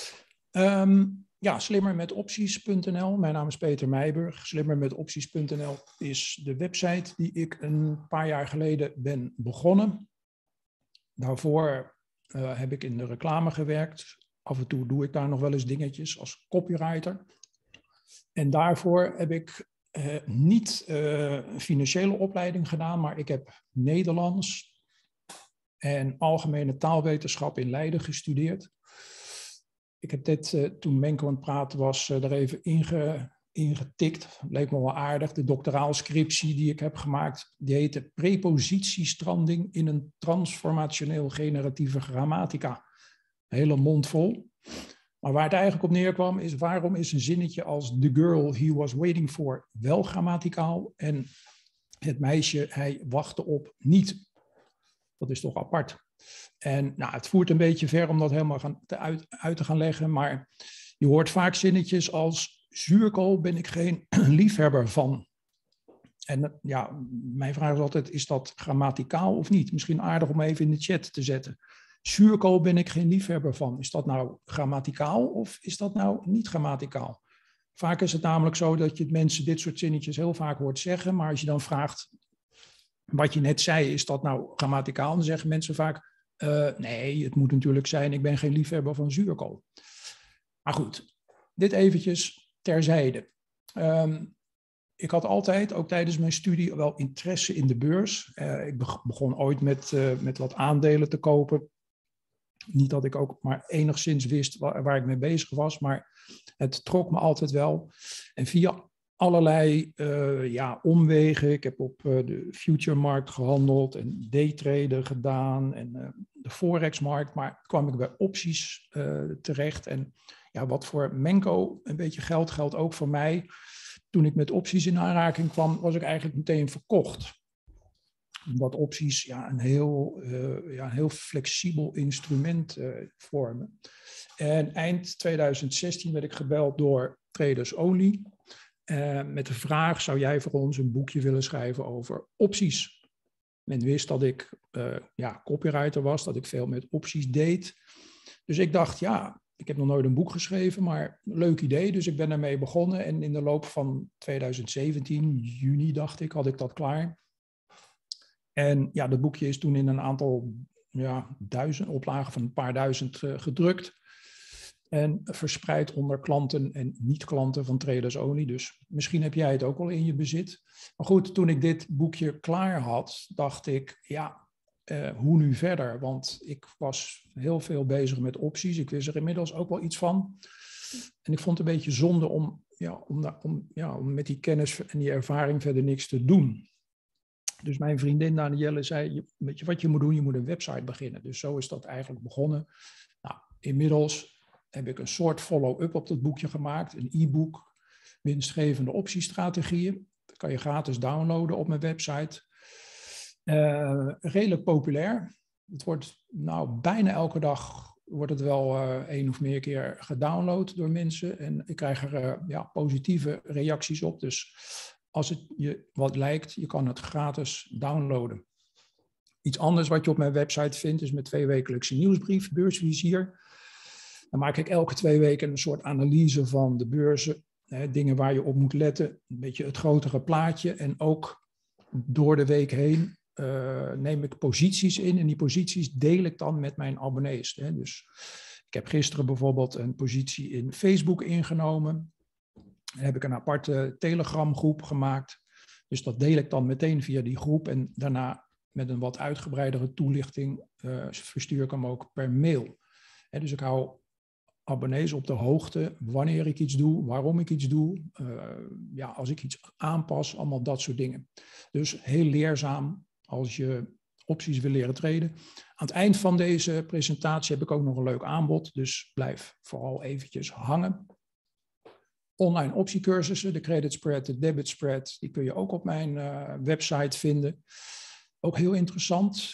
Slimmermetopties.nl. Mijn naam is Peter Meijburg. Slimmermetopties.nl is de website die ik een paar jaar geleden ben begonnen. Daarvoor heb ik in de reclame gewerkt. Af en toe doe ik daar nog wel eens dingetjes als copywriter. En daarvoor heb ik niet een financiële opleiding gedaan, maar ik heb Nederlands en algemene taalwetenschap in Leiden gestudeerd. Ik heb dit, toen Menko aan het praten was, er even ingetikt. Leek me wel aardig. De doctoraalscriptie die ik heb gemaakt, die heette Prepositiestranding in een transformationeel generatieve grammatica. Een hele mond vol. Maar waar het eigenlijk op neerkwam is, waarom is een zinnetje als the girl he was waiting for wel grammaticaal en het meisje hij wachtte op niet? Dat is toch apart. En nou, het voert een beetje ver om dat helemaal uit te gaan leggen, maar je hoort vaak zinnetjes als zuurkool ben ik geen liefhebber van. En ja, mijn vraag is altijd, is dat grammaticaal of niet? Misschien aardig om even in de chat te zetten. Zuurkool ben ik geen liefhebber van. Is dat nou grammaticaal of is dat nou niet grammaticaal? Vaak is het namelijk zo dat je mensen dit soort zinnetjes heel vaak hoort zeggen, maar als je dan vraagt, wat je net zei, is dat nou grammaticaal? Dan zeggen mensen vaak, nee, het moet natuurlijk zijn, ik ben geen liefhebber van zuurkool. Maar goed, dit eventjes terzijde. Ik had altijd, ook tijdens mijn studie, wel interesse in de beurs. Ik begon ooit met wat aandelen te kopen. Niet dat ik ook maar enigszins wist waar ik mee bezig was, maar het trok me altijd wel. En via allerlei omwegen, ik heb op de future-markt gehandeld en daytraden gedaan en de forex-markt, maar kwam ik bij opties terecht. En ja, wat voor Menko een beetje geldt ook voor mij. Toen ik met opties in aanraking kwam, was ik eigenlijk meteen verkocht. Omdat opties een heel flexibel instrument vormen. En eind 2016 werd ik gebeld door Traders Only. Met de vraag, zou jij voor ons een boekje willen schrijven over opties? Men wist dat ik copywriter was, dat ik veel met opties deed. Dus ik dacht, ik heb nog nooit een boek geschreven, maar leuk idee. Dus ik ben ermee begonnen en in de loop van 2017, juni dacht ik, had ik dat klaar. En dat boekje is toen in een aantal duizend oplagen van een paar duizend gedrukt. En verspreid onder klanten en niet-klanten van Traders Only. Dus misschien heb jij het ook al in je bezit. Maar goed, toen ik dit boekje klaar had, dacht ik, ja, hoe nu verder? Want ik was heel veel bezig met opties. Ik wist er inmiddels ook wel iets van. En ik vond het een beetje zonde om met die kennis en die ervaring verder niks te doen. Dus mijn vriendin Danielle zei, weet je wat je moet doen? Je moet een website beginnen. Dus zo is dat eigenlijk begonnen. Nou, inmiddels heb ik een soort follow-up op dat boekje gemaakt. Een e-book, winstgevende optiestrategieën. Dat kan je gratis downloaden op mijn website. Redelijk populair. Het wordt bijna elke dag wordt het wel 1 of meer keer gedownload door mensen. En ik krijg er positieve reacties op. Dus als het je wat lijkt, je kan het gratis downloaden. Iets anders wat je op mijn website vindt is mijn 2-wekelijkse nieuwsbrief, Beursvizier. Dan maak ik elke 2 weken een soort analyse van de beurzen. Dingen waar je op moet letten. Een beetje het grotere plaatje. En ook door de week heen neem ik posities in. En die posities deel ik dan met mijn abonnees. Dus ik heb gisteren bijvoorbeeld een positie in Facebook ingenomen. Dan heb ik een aparte Telegram groep gemaakt. Dus dat deel ik dan meteen via die groep. En daarna met een wat uitgebreidere toelichting verstuur ik hem ook per mail. Dus ik hou abonnees op de hoogte wanneer ik iets doe, waarom ik iets doe, als ik iets aanpas, allemaal dat soort dingen. Dus heel leerzaam als je opties wil leren traden. Aan het eind van deze presentatie heb ik ook nog een leuk aanbod, dus blijf vooral eventjes hangen. Online optiecursussen, de credit spread, de debit spread, die kun je ook op mijn website vinden. Ook heel interessant.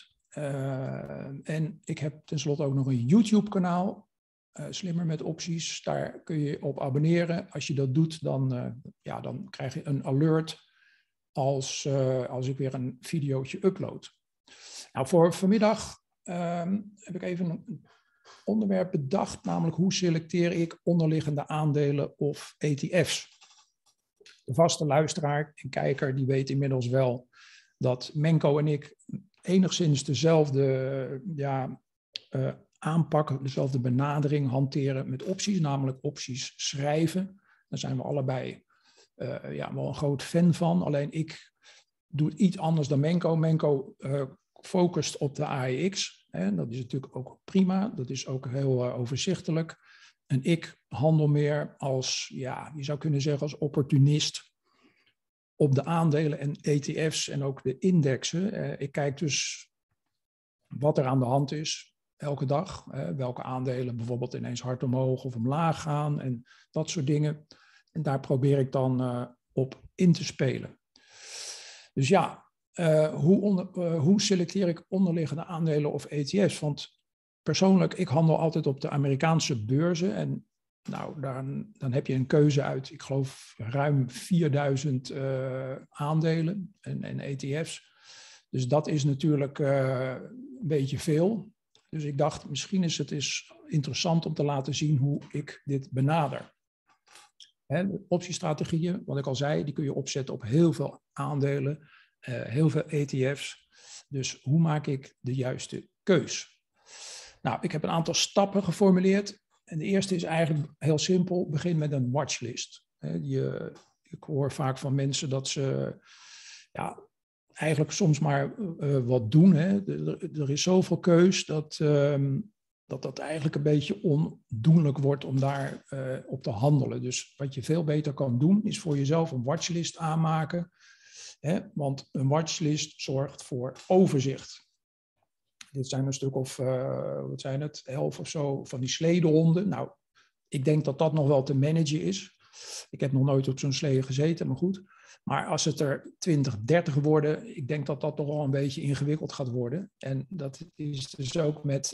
En ik heb tenslotte ook nog een YouTube-kanaal. Slimmer met opties, daar kun je op abonneren. Als je dat doet, dan krijg je een alert als ik weer een videootje upload. Nou, voor vanmiddag heb ik even een onderwerp bedacht, namelijk hoe selecteer ik onderliggende aandelen of ETF's. De vaste luisteraar en kijker die weet inmiddels wel dat Menko en ik enigszins dezelfde aanpak, dezelfde benadering hanteren met opties, namelijk opties schrijven. Daar zijn we allebei wel een groot fan van. Alleen ik doe het iets anders dan Menko. Menko focust op de AEX. Dat is natuurlijk ook prima. Dat is ook heel overzichtelijk. En ik handel meer als, je zou kunnen zeggen als opportunist op de aandelen en ETF's en ook de indexen. Ik kijk dus wat er aan de hand is. Elke dag, welke aandelen bijvoorbeeld ineens hard omhoog of omlaag gaan en dat soort dingen. En daar probeer ik dan op in te spelen. Dus hoe selecteer ik onderliggende aandelen of ETF's? Want persoonlijk, ik handel altijd op de Amerikaanse beurzen. En dan heb je een keuze uit, ik geloof, ruim 4000 aandelen en ETF's. Dus dat is natuurlijk een beetje veel. Dus ik dacht, misschien is het eens interessant om te laten zien hoe ik dit benader. De optiestrategieën, wat ik al zei, die kun je opzetten op heel veel aandelen, heel veel ETF's. Dus hoe maak ik de juiste keus? Nou, ik heb een aantal stappen geformuleerd. En de eerste is eigenlijk heel simpel, begin met een watchlist. Ik hoor vaak van mensen dat ze eigenlijk soms maar wat doen. Er is zoveel keus dat eigenlijk een beetje ondoenlijk wordt om daar op te handelen. Dus wat je veel beter kan doen, is voor jezelf een watchlist aanmaken. Want een watchlist zorgt voor overzicht. Dit zijn een stuk of, 11 of zo van die sledehonden. Nou, ik denk dat dat nog wel te managen is. Ik heb nog nooit op zo'n slee gezeten, maar goed. Maar als het er 20, 30 worden, ik denk dat dat toch wel een beetje ingewikkeld gaat worden. En dat is dus ook met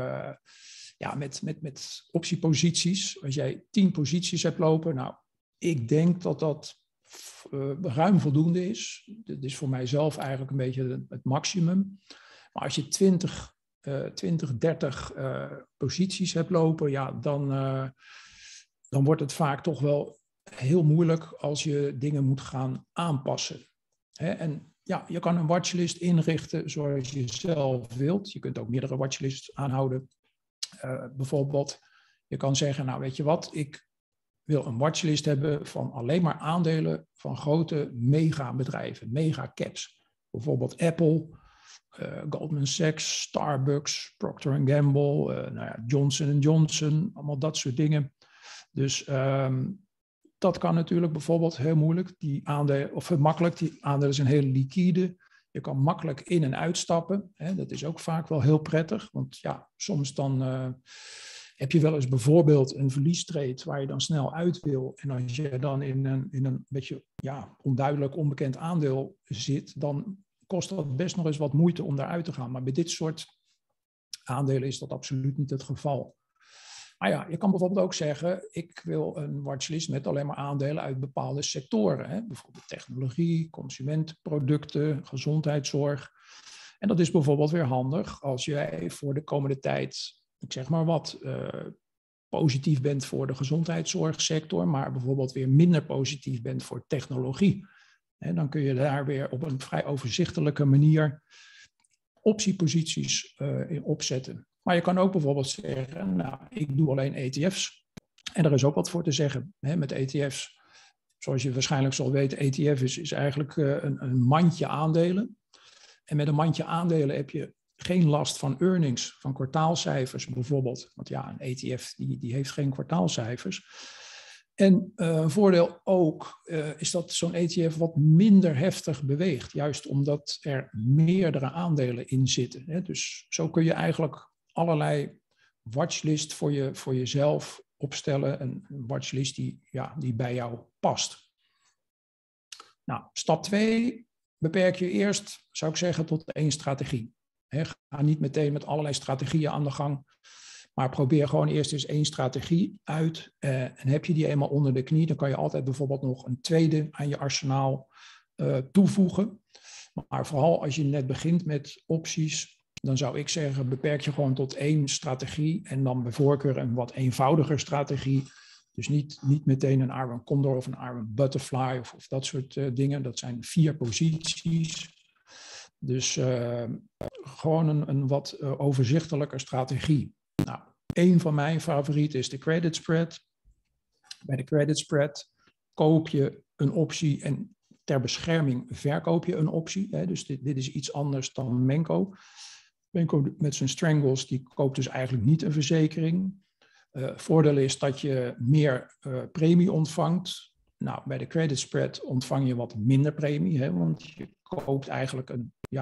optieposities. Als jij 10 posities hebt lopen, nou, ik denk dat dat ruim voldoende is. Dat is voor mijzelf eigenlijk een beetje het maximum. Maar als je 20, 30 posities hebt lopen, dan wordt het vaak toch wel heel moeilijk als je dingen moet gaan aanpassen. En je kan een watchlist inrichten zoals je zelf wilt. Je kunt ook meerdere watchlists aanhouden. Bijvoorbeeld, Je kan zeggen, nou weet je wat, ik wil een watchlist hebben van alleen maar aandelen van grote megabedrijven, megacaps. Bijvoorbeeld Apple, Goldman Sachs, Starbucks, Procter & Gamble, Johnson & Johnson, allemaal dat soort dingen. Dus dat kan natuurlijk bijvoorbeeld heel moeilijk. Die aandelen, of makkelijk, die aandelen zijn heel liquide. Je kan makkelijk in- en uitstappen. Hè. Dat is ook vaak wel heel prettig. Want ja, soms dan heb je wel eens bijvoorbeeld een verliestrade waar je dan snel uit wil. En als je dan in een beetje onduidelijk, onbekend aandeel zit, dan kost dat best nog eens wat moeite om daaruit te gaan. Maar bij dit soort aandelen is dat absoluut niet het geval. Maar ja, je kan bijvoorbeeld ook zeggen, ik wil een watchlist met alleen maar aandelen uit bepaalde sectoren. Hè? Bijvoorbeeld technologie, consumentenproducten, gezondheidszorg. En dat is bijvoorbeeld weer handig als jij voor de komende tijd, ik zeg maar wat, positief bent voor de gezondheidszorgsector, maar bijvoorbeeld weer minder positief bent voor technologie. En dan kun je daar weer op een vrij overzichtelijke manier optieposities in opzetten. Maar je kan ook bijvoorbeeld zeggen, nou, ik doe alleen ETF's. En er is ook wat voor te zeggen met ETF's. Zoals je waarschijnlijk zal weten, ETF is eigenlijk een mandje aandelen. En met een mandje aandelen heb je geen last van earnings, van kwartaalcijfers bijvoorbeeld. Want ja, een ETF die heeft geen kwartaalcijfers. En een voordeel ook is dat zo'n ETF wat minder heftig beweegt. Juist omdat er meerdere aandelen in zitten. Hè. Dus zo kun je eigenlijk allerlei watchlist voor jezelf opstellen. Een watchlist die bij jou past. Nou, stap 2. Beperk je eerst, zou ik zeggen, tot 1 strategie. Ga niet meteen met allerlei strategieën aan de gang. Maar probeer gewoon eerst eens 1 strategie uit. En heb je die eenmaal onder de knie, dan kan je altijd bijvoorbeeld nog een tweede aan je arsenaal toevoegen. Maar vooral als je net begint met opties, dan zou ik zeggen, beperk je gewoon tot 1 strategie. En dan bij voorkeur een wat eenvoudiger strategie. Dus niet meteen een Iron Condor of een Iron Butterfly of dat soort dingen. Dat zijn 4 posities. Dus gewoon een wat overzichtelijke strategie. Nou, een van mijn favorieten is de credit spread. Bij de credit spread koop je een optie en ter bescherming verkoop je een optie. Hè? Dus dit is iets anders dan Menko. Menko met zijn strangles, die koopt dus eigenlijk niet een verzekering. Voordeel is dat je meer premie ontvangt. Nou, bij de credit spread ontvang je wat minder premie, hè? Want je koopt eigenlijk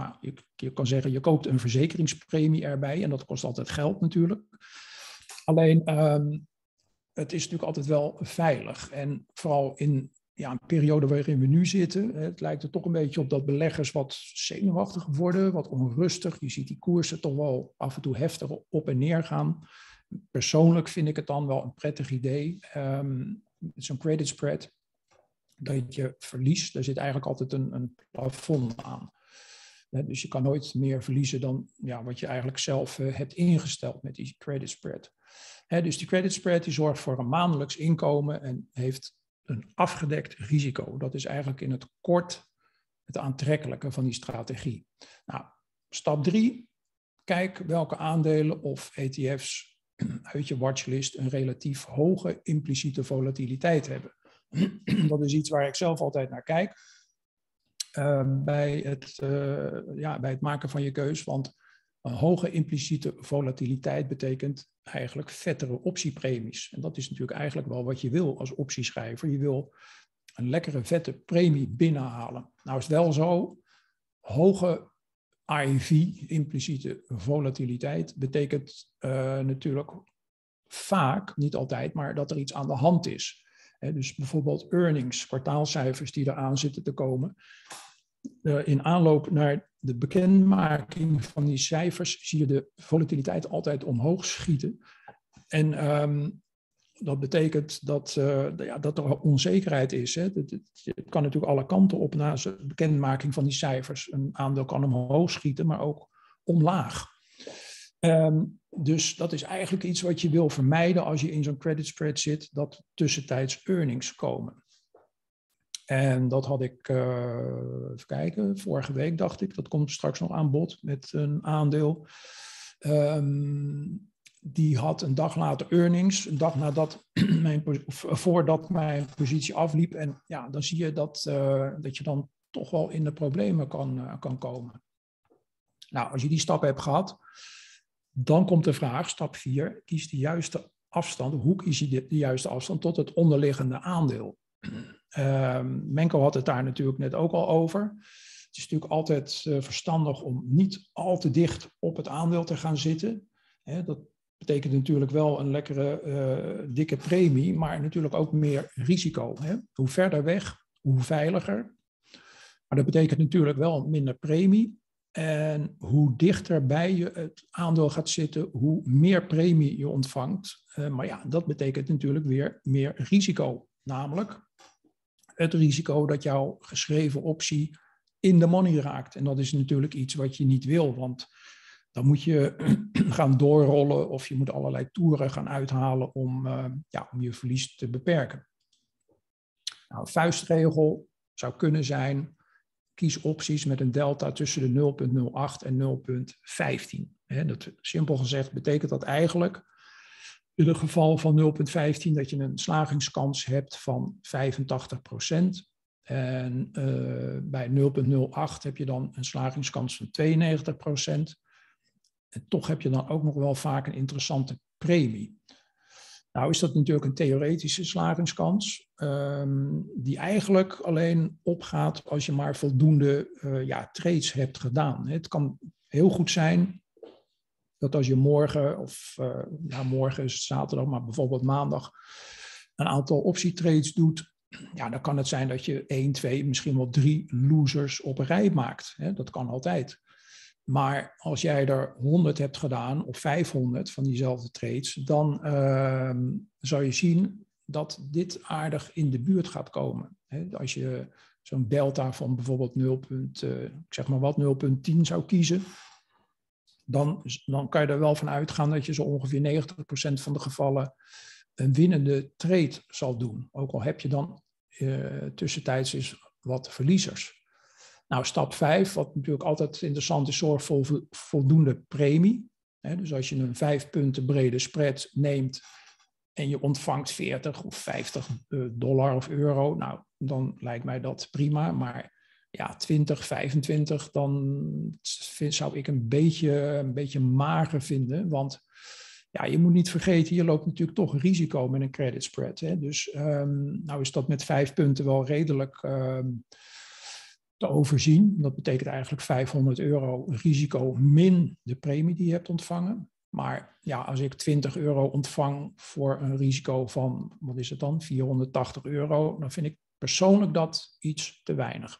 je kan zeggen, je koopt een verzekeringspremie erbij en dat kost altijd geld natuurlijk. Alleen, het is natuurlijk altijd wel veilig. En vooral in een periode waarin we nu zitten, het lijkt er toch een beetje op dat beleggers wat zenuwachtig worden, wat onrustig. Je ziet die koersen toch wel af en toe heftig op en neer gaan. Persoonlijk vind ik het dan wel een prettig idee. Zo'n credit spread, dat je verliest, daar zit eigenlijk altijd een plafond aan. Dus je kan nooit meer verliezen dan wat je eigenlijk zelf hebt ingesteld met die credit spread. Dus die credit spread die zorgt voor een maandelijks inkomen en heeft een afgedekt risico. Dat is eigenlijk in het kort het aantrekkelijke van die strategie. Nou, stap 3. Kijk welke aandelen of ETF's uit je watchlist een relatief hoge impliciete volatiliteit hebben. Dat is iets waar ik zelf altijd naar kijk. Bij het maken van je keus. Want een hoge impliciete volatiliteit betekent eigenlijk vettere optiepremies. En dat is natuurlijk eigenlijk wel wat je wil als optieschrijver. Je wil een lekkere vette premie binnenhalen. Nou is het wel zo, hoge IV, impliciete volatiliteit, betekent natuurlijk vaak, niet altijd, maar dat er iets aan de hand is. Dus bijvoorbeeld earnings, kwartaalcijfers die eraan zitten te komen. In aanloop naar de bekendmaking van die cijfers zie je de volatiliteit altijd omhoog schieten. En dat betekent dat er onzekerheid is. Hè. Het kan natuurlijk alle kanten op na de bekendmaking van die cijfers. Een aandeel kan omhoog schieten, maar ook omlaag. Dus dat is eigenlijk iets wat je wil vermijden als je in zo'n credit spread zit, dat tussentijds earnings komen. En dat had ik, even kijken, vorige week dacht ik, dat komt straks nog aan bod met een aandeel. die had een dag later earnings, een dag nadat voordat mijn positie afliep. En ja, dan zie je dat je dan toch wel in de problemen kan komen. Nou, als je die stap hebt gehad, dan komt de vraag, stap 4, kies de juiste afstand. Hoe kies je de juiste afstand tot het onderliggende aandeel? Menko had het daar natuurlijk net ook al over. Het is natuurlijk altijd verstandig om niet al te dicht op het aandeel te gaan zitten. Dat betekent natuurlijk wel een lekkere dikke premie, maar natuurlijk ook meer risico. Hoe verder weg, hoe veiliger. Maar dat betekent natuurlijk wel minder premie. En hoe dichter bij je het aandeel gaat zitten, hoe meer premie je ontvangt. Maar ja, dat betekent natuurlijk weer meer risico. Namelijk het risico dat jouw geschreven optie in de money raakt. En dat is natuurlijk iets wat je niet wil, want dan moet je gaan doorrollen of je moet allerlei toeren gaan uithalen om je verlies te beperken. Nou, een vuistregel zou kunnen zijn: kies opties met een delta tussen de 0,08 en 0,15. Dat, simpel gezegd betekent dat eigenlijk in het geval van 0,15 dat je een slagingskans hebt van 85%. En bij 0,08 heb je dan een slagingskans van 92%. En toch heb je dan ook nog wel vaak een interessante premie. Nou is dat natuurlijk een theoretische slagingskans, die eigenlijk alleen opgaat als je maar voldoende trades hebt gedaan. Het kan heel goed zijn dat als je morgen, morgen is het zaterdag, maar bijvoorbeeld maandag, een aantal optietrades doet, dan kan het zijn dat je 1, 2, misschien wel 3 losers op een rij maakt. Dat kan altijd. Maar als jij er 100 hebt gedaan of 500 van diezelfde trades, dan zou je zien dat dit aardig in de buurt gaat komen. Als je zo'n delta van bijvoorbeeld 0,10 zou kiezen, dan kan je er wel van uitgaan dat je zo ongeveer 90% van de gevallen een winnende trade zal doen. Ook al heb je dan tussentijds eens wat verliezers. Nou, stap 5, wat natuurlijk altijd interessant is, zorg voor voldoende premie. Dus als je een 5 punten brede spread neemt en je ontvangt 40 of 50 dollar of euro, nou, dan lijkt mij dat prima. Maar ja, 20, 25, dan zou ik een beetje mager vinden. Want ja, je moet niet vergeten, je loopt natuurlijk toch risico met een credit spread. Dus nou is dat met 5 punten wel redelijk te overzien. Dat betekent eigenlijk 500 euro risico min de premie die je hebt ontvangen. Maar ja, als ik 20 euro ontvang voor een risico van, wat is het dan, 480 euro, dan vind ik persoonlijk dat iets te weinig.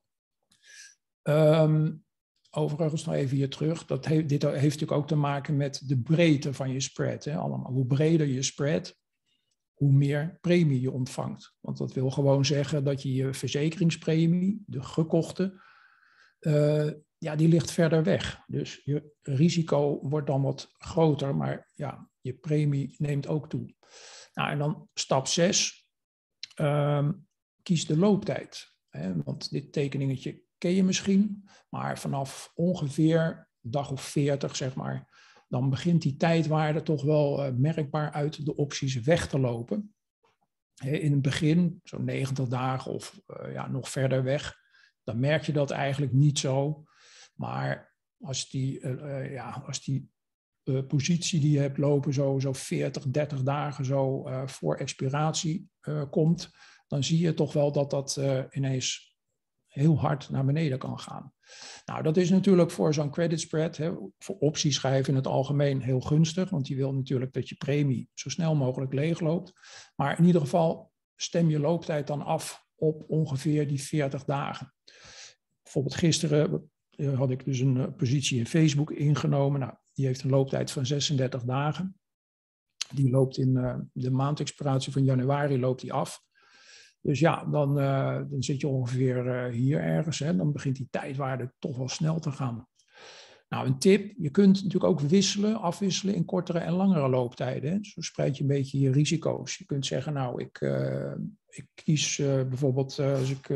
Overigens nog even hier terug. Dit heeft natuurlijk ook te maken met de breedte van je spread. Allemaal. Hoe breder je spread, hoe meer premie je ontvangt. Want dat wil gewoon zeggen dat je je verzekeringspremie, de gekochte, die ligt verder weg. Dus je risico wordt dan wat groter, maar ja, je premie neemt ook toe. Nou, en dan stap 6. Kies de looptijd. Want dit tekeningetje ken je misschien, maar vanaf ongeveer dag of 40, zeg maar, dan begint die tijdwaarde toch wel merkbaar uit de opties weg te lopen. In het begin, zo'n 90 dagen of nog verder weg, dan merk je dat eigenlijk niet zo. Maar als die positie die je hebt lopen zo 40, 30 dagen zo voor expiratie komt, dan zie je toch wel dat ineens heel hard naar beneden kan gaan. Nou, dat is natuurlijk voor zo'n credit spread, voor optieschrijven in het algemeen heel gunstig, want die wil natuurlijk dat je premie zo snel mogelijk leegloopt. Maar in ieder geval stem je looptijd dan af op ongeveer die 40 dagen. Bijvoorbeeld gisteren had ik dus een positie in Facebook ingenomen. Nou, die heeft een looptijd van 36 dagen. Die loopt in de maandexpiratie van januari loopt die af. Dus ja, dan zit je ongeveer hier ergens. Dan begint die tijdwaarde toch wel snel te gaan. Nou, een tip. Je kunt natuurlijk ook afwisselen in kortere en langere looptijden. Zo spreid je een beetje je risico's. Je kunt zeggen, nou, ik kies bijvoorbeeld als ik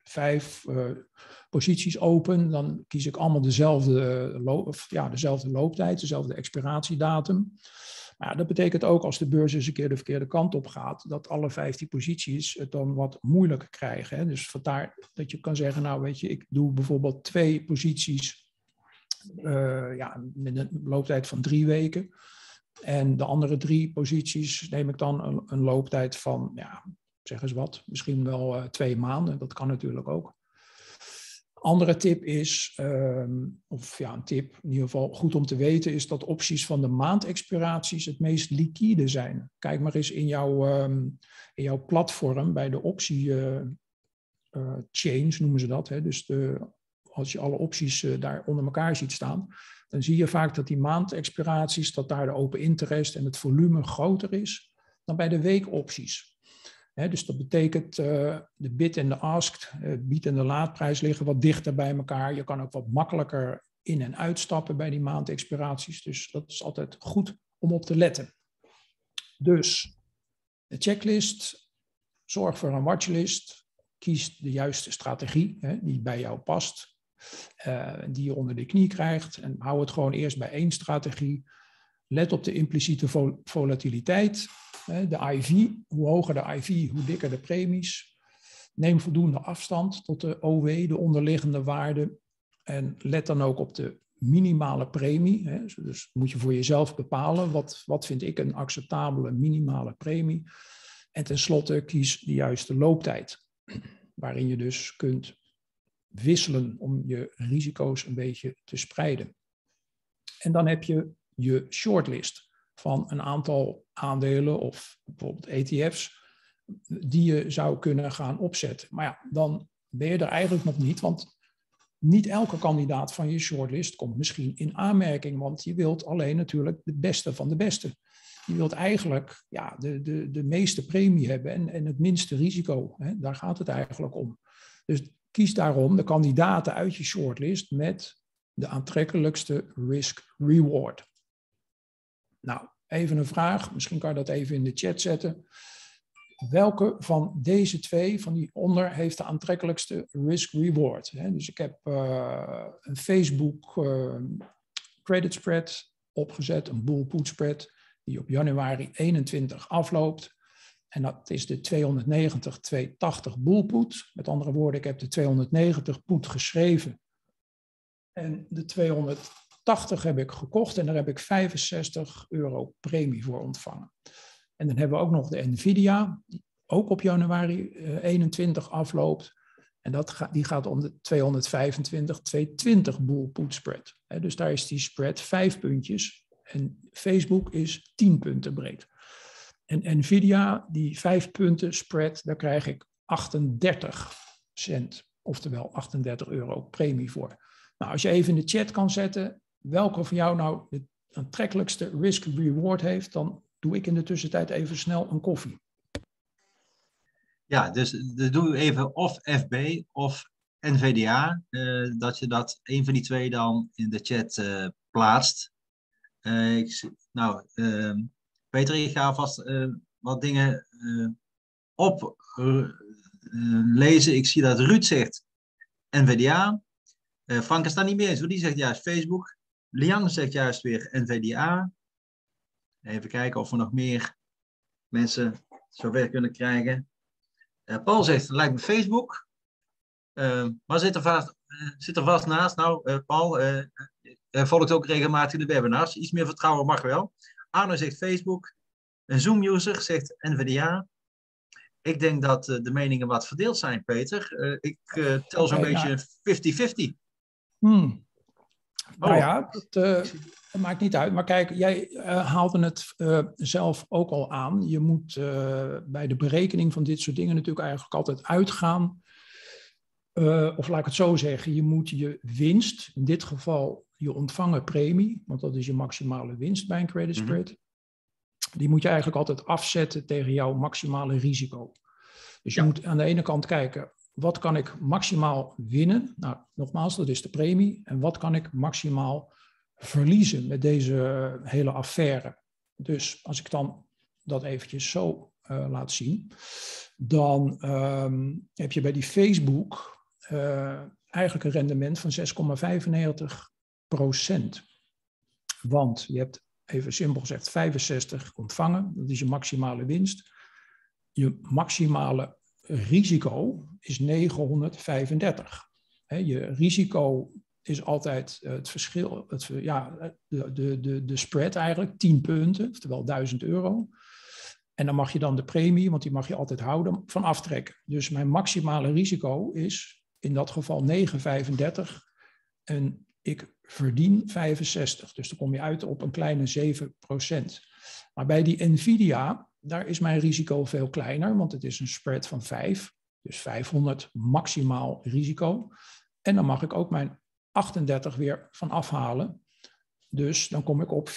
5 posities open, dan kies ik allemaal dezelfde looptijd, dezelfde expiratiedatum. Maar ja, dat betekent ook als de beurs eens een keer de verkeerde kant op gaat, dat alle 15 posities het dan wat moeilijker krijgen. Hè? Dus vandaar dat je kan zeggen, nou weet je, ik doe bijvoorbeeld 2 posities met een looptijd van 3 weken. En de andere 3 posities neem ik dan een looptijd van, zeg eens wat, misschien wel 2 maanden. Dat kan natuurlijk ook. Andere tip is, een tip in ieder geval goed om te weten, is dat opties van de maandexpiraties het meest liquide zijn. Kijk maar eens in jouw platform bij de optie chains noemen ze dat. Hè? Dus als je alle opties daar onder elkaar ziet staan, dan zie je vaak dat die maandexpiraties, dat daar de open interest en het volume groter is dan bij de weekopties. Dus dat betekent de bid en de ask, bied en de laadprijs liggen wat dichter bij elkaar. Je kan ook wat makkelijker in- en uitstappen bij die maandexpiraties. Dus dat is altijd goed om op te letten. Dus de checklist, zorg voor een watchlist, kies de juiste strategie die bij jou past, die je onder de knie krijgt en hou het gewoon eerst bij 1 strategie. Let op de impliciete volatiliteit. De IV, hoe hoger de IV, hoe dikker de premies. Neem voldoende afstand tot de OW, de onderliggende waarde. En let dan ook op de minimale premie. Dus moet je voor jezelf bepalen, wat vind ik een acceptabele minimale premie. En tenslotte kies de juiste looptijd. Waarin je dus kunt wisselen om je risico's een beetje te spreiden. En dan heb je shortlist van een aantal aandelen of bijvoorbeeld ETF's die je zou kunnen gaan opzetten. Maar ja, dan ben je er eigenlijk nog niet, want niet elke kandidaat van je shortlist komt misschien in aanmerking, want je wilt alleen natuurlijk de beste van de beste. Je wilt eigenlijk de meeste premie hebben en het minste risico. Daar gaat het eigenlijk om. Dus kies daarom de kandidaten uit je shortlist met de aantrekkelijkste risk-reward. Nou, even een vraag. Misschien kan je dat even in de chat zetten. Welke van deze 2 van die onder heeft de aantrekkelijkste risk-reward? Dus ik heb een Facebook credit spread opgezet, een bull-put spread, die op januari 21 afloopt. En dat is de 290-280 bull-put. Met andere woorden, ik heb de 290 put geschreven. En de 280 heb ik gekocht en daar heb ik €65 premie voor ontvangen. En dan hebben we ook nog de Nvidia, die ook op januari 21 afloopt. En die gaat om de 225-220 bull-put spread. Dus daar is die spread 5 puntjes en Facebook is 10 punten breed. En Nvidia, die 5 punten spread, daar krijg ik 38 cent, oftewel €38 premie voor. Nou, als je even in de chat kan zetten welke van jou nou de aantrekkelijkste risk-reward heeft, dan doe ik in de tussentijd even snel een koffie. Ja, dus doe even of FB of NVDA, dat je dat een van die 2 dan in de chat plaatst. Peter, ik ga vast wat dingen oplezen. Ik zie dat Ruud zegt NVDA. Frank is daar niet mee eens, want die zegt juist Facebook. Liang zegt juist weer NVDA. Even kijken of we nog meer mensen zover kunnen krijgen. Paul zegt, lijkt me Facebook. Maar zit er vast naast. Nou, Paul, volgt ook regelmatig de webinars. Iets meer vertrouwen mag wel. Arno zegt Facebook. Een Zoom-user zegt NVDA. Ik denk dat de meningen wat verdeeld zijn, Peter. Ik tel zo'n beetje 50-50. Nou ja, dat maakt niet uit. Maar kijk, jij haalde het zelf ook al aan. Je moet bij de berekening van dit soort dingen natuurlijk eigenlijk altijd uitgaan. Of laat ik het zo zeggen, je moet je winst, in dit geval je ontvangen premie, want dat is je maximale winst bij een credit spread. Die moet je eigenlijk altijd afzetten tegen jouw maximale risico. Dus je moet aan de ene kant kijken, wat kan ik maximaal winnen? Nou, nogmaals, dat is de premie. En wat kan ik maximaal verliezen met deze hele affaire? Dus als ik dan dat eventjes zo laat zien, dan heb je bij die Facebook eigenlijk een rendement van 6,95%. Want je hebt, even simpel gezegd, 65 ontvangen. Dat is je maximale winst. Je maximale risico is 935. Je risico is altijd het verschil, de spread eigenlijk, 10 punten, oftewel €1000. En dan mag je dan de premie, want die mag je altijd houden, van aftrekken. Dus mijn maximale risico is in dat geval 9,35 en ik verdien 65. Dus dan kom je uit op een kleine 7%. Maar bij die Nvidia, daar is mijn risico veel kleiner, want het is een spread van 5. Dus 500 maximaal risico. En dan mag ik ook mijn 38 weer van afhalen. Dus dan kom ik op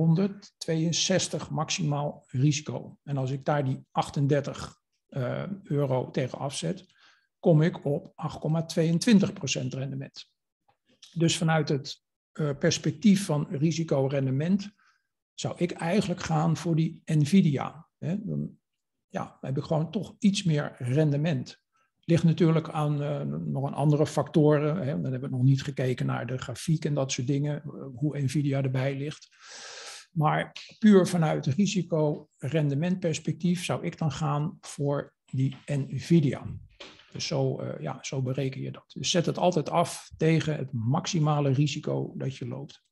462 maximaal risico. En als ik daar die 38 euro tegen afzet, kom ik op 8,22% rendement. Dus vanuit het perspectief van risico-rendement zou ik eigenlijk gaan voor die Nvidia. Dan heb ik gewoon toch iets meer rendement. Ligt natuurlijk aan nog een andere factoren. Dan hebben we nog niet gekeken naar de grafiek en dat soort dingen, hoe Nvidia erbij ligt. Maar puur vanuit risico-rendementperspectief zou ik dan gaan voor die Nvidia. Dus zo bereken je dat. Dus zet het altijd af tegen het maximale risico dat je loopt.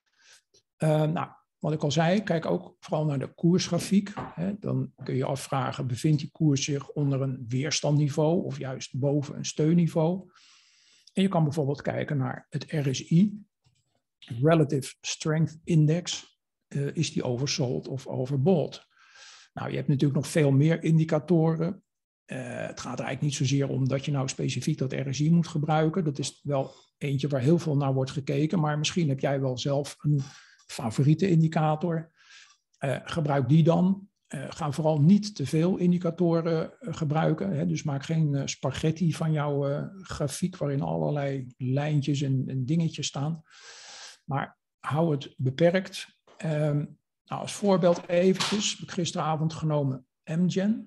Wat ik al zei, kijk ook vooral naar de koersgrafiek. Dan kun je afvragen, bevindt die koers zich onder een weerstandniveau of juist boven een steunniveau? En je kan bijvoorbeeld kijken naar het RSI, Relative Strength Index. Is die oversold of overbought? Nou, je hebt natuurlijk nog veel meer indicatoren. Het gaat er eigenlijk niet zozeer om dat je nou specifiek dat RSI moet gebruiken. Dat is wel eentje waar heel veel naar wordt gekeken. Maar misschien heb jij wel zelf een favoriete indicator. Gebruik die dan. Ga vooral niet te veel indicatoren gebruiken. Dus maak geen spaghetti van jouw grafiek waarin allerlei lijntjes en dingetjes staan. Maar hou het beperkt. Als voorbeeld eventjes, heb ik gisteravond genomen Amgen.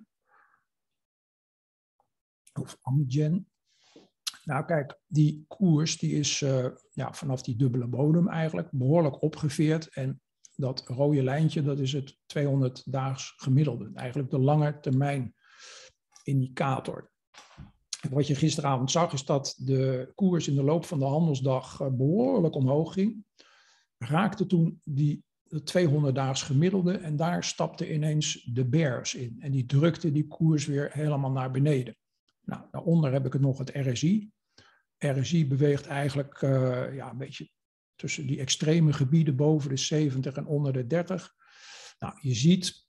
Of Amgen. Nou kijk, die koers die is vanaf die dubbele bodem eigenlijk behoorlijk opgeveerd. En dat rode lijntje, dat is het 200-daags gemiddelde. Eigenlijk de lange termijn indicator. Wat je gisteravond zag is dat de koers in de loop van de handelsdag behoorlijk omhoog ging. Raakte toen die 200-daags gemiddelde en daar stapte ineens de bears in. En die drukte die koers weer helemaal naar beneden. Nou, daaronder heb ik nog het RSI. RSI beweegt eigenlijk een beetje tussen die extreme gebieden boven de 70 en onder de 30. Nou, je ziet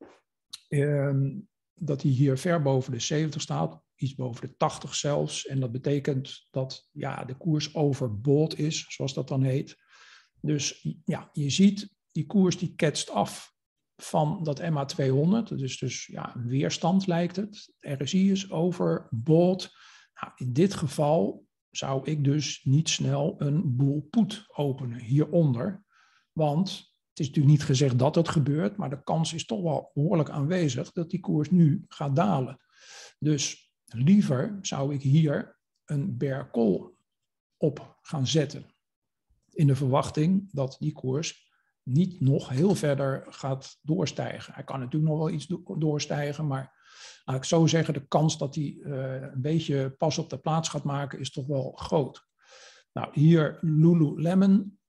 dat hij hier ver boven de 70 staat, iets boven de 80 zelfs. En dat betekent dat de koers overbought is, zoals dat dan heet. Dus je ziet, die koers die ketst af van dat MA200. Dat is dus een weerstand lijkt het. Het RSI is overbought. Nou, in dit geval zou ik dus niet snel een bull put openen hieronder. Want het is natuurlijk niet gezegd dat het gebeurt, maar de kans is toch wel behoorlijk aanwezig dat die koers nu gaat dalen. Dus liever zou ik hier een bear call op gaan zetten. In de verwachting dat die koers niet nog heel verder gaat doorstijgen. Hij kan natuurlijk nog wel iets doorstijgen, maar laat ik zo zeggen, de kans dat hij een beetje pas op de plaats gaat maken is toch wel groot. Nou, hier Lululemon.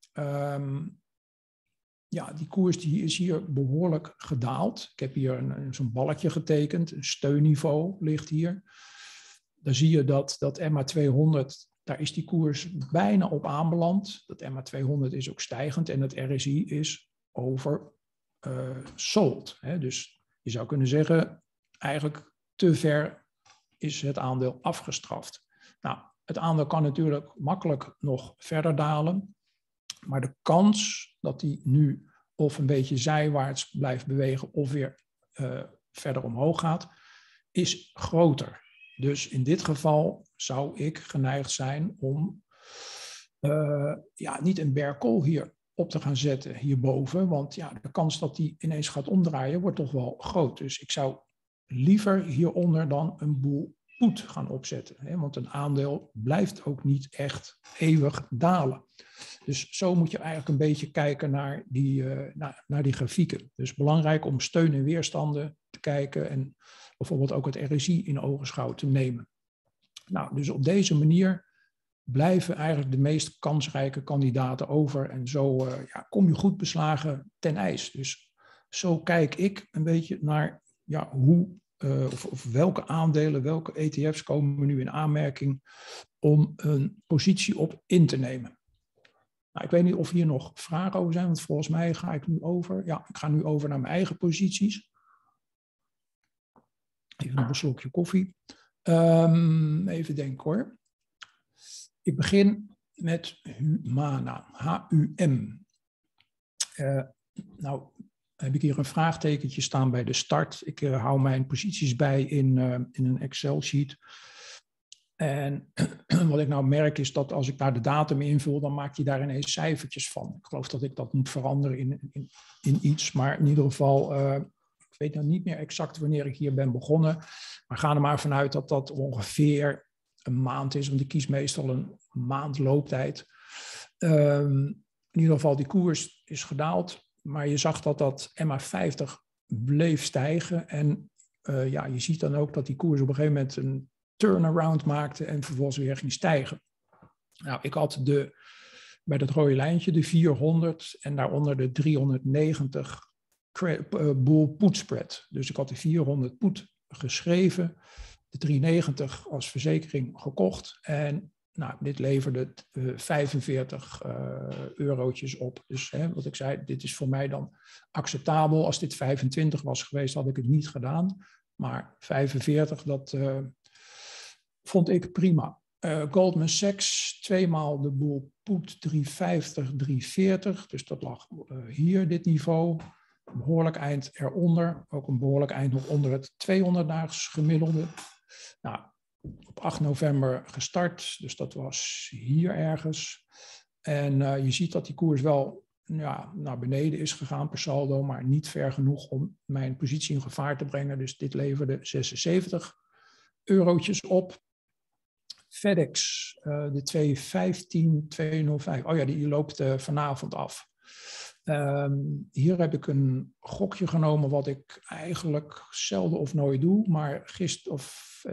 Die koers die is hier behoorlijk gedaald. Ik heb hier zo'n balkje getekend. Een steunniveau ligt hier. Dan zie je dat MA200, daar is die koers bijna op aanbeland. Dat MA200 is ook stijgend en het RSI is oversold. Dus je zou kunnen zeggen, eigenlijk te ver is het aandeel afgestraft. Nou, het aandeel kan natuurlijk makkelijk nog verder dalen. Maar de kans dat die nu of een beetje zijwaarts blijft bewegen of weer verder omhoog gaat, is groter. Dus in dit geval zou ik geneigd zijn om niet een bear call hier op te gaan zetten hierboven. Want de kans dat die ineens gaat omdraaien wordt toch wel groot. Dus ik zou liever hieronder dan een boel put gaan opzetten. Hè? Want een aandeel blijft ook niet echt eeuwig dalen. Dus zo moet je eigenlijk een beetje kijken naar die grafieken. Dus belangrijk om steun en weerstanden te kijken en bijvoorbeeld ook het RSI in ogenschouw te nemen. Nou, dus op deze manier blijven eigenlijk de meest kansrijke kandidaten over en zo kom je goed beslagen ten ijs. Dus zo kijk ik een beetje naar hoe of welke aandelen, welke ETF's komen nu in aanmerking om een positie op in te nemen. Nou, ik weet niet of hier nog vragen over zijn, want volgens mij ga ik nu over. Ja, ik ga nu over naar mijn eigen posities. Even nog een slokje koffie. Even denken hoor. Ik begin met Humana, HUM. Nou, heb ik hier een vraagtekentje staan bij de start. Ik hou mijn posities bij in een Excel-sheet. En wat ik nou merk is dat als ik daar de datum invul, dan maak je daar ineens cijfertjes van. Ik geloof dat ik dat moet veranderen in iets, maar in ieder geval, ik weet nou niet meer exact wanneer ik hier ben begonnen. Maar ga er maar vanuit dat dat ongeveer een maand is, want ik kies meestal een maand looptijd. In ieder geval, die koers is gedaald, maar je zag dat MA50 bleef stijgen. En je ziet dan ook dat die koers op een gegeven moment een turnaround maakte en vervolgens weer ging stijgen. Nou, ik had bij dat rode lijntje de 400 en daaronder de 390 bull put spread. Dus ik had de 400 put geschreven, de 390 als verzekering gekocht en nou, dit leverde 45 eurotjes op. Dus wat ik zei, dit is voor mij dan acceptabel. Als dit 25 was geweest, had ik het niet gedaan. Maar 45, dat vond ik prima. Goldman Sachs, 2 maal de bull put 350, 340. Dus dat lag hier, dit niveau. Een behoorlijk eind eronder. Ook een behoorlijk eind nog onder het 200-daags gemiddelde. Nou, op 8 november gestart, dus dat was hier ergens. En je ziet dat die koers wel naar beneden is gegaan per saldo, maar niet ver genoeg om mijn positie in gevaar te brengen. Dus dit leverde 76 eurotjes op. FedEx, de 215, 205. Oh ja, die loopt vanavond af. Hier heb ik een gokje genomen wat ik eigenlijk zelden of nooit doe. Maar gisteren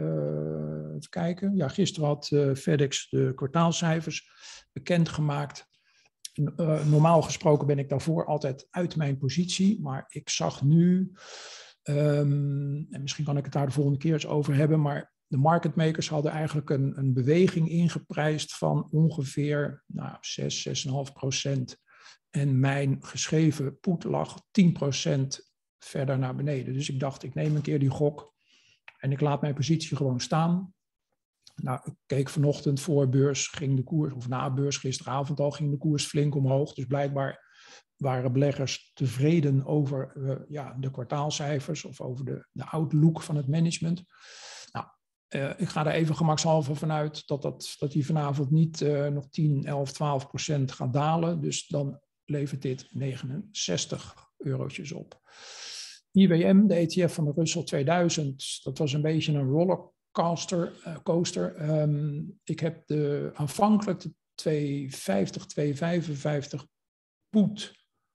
had FedEx de kwartaalcijfers bekendgemaakt. Normaal gesproken ben ik daarvoor altijd uit mijn positie. Maar ik zag nu, en misschien kan ik het daar de volgende keer eens over hebben, maar de market makers hadden eigenlijk een beweging ingeprijsd van ongeveer 6,5%. En mijn geschreven put lag 10% verder naar beneden. Dus ik dacht, ik neem een keer die gok en ik laat mijn positie gewoon staan. Nou, ik keek vanochtend voor beurs, ging de koers, of na beurs gisteravond al, ging de koers flink omhoog. Dus blijkbaar waren beleggers tevreden over de kwartaalcijfers of over de outlook van het management. Nou, ik ga er even gemakshalve vanuit dat die vanavond niet nog 10, 11, 12% gaat dalen. Dus dan levert dit 69 eurotjes op. IWM, de ETF van de Russell 2000, dat was een beetje een rollercoaster. Ik heb aanvankelijk de 250, 255 put,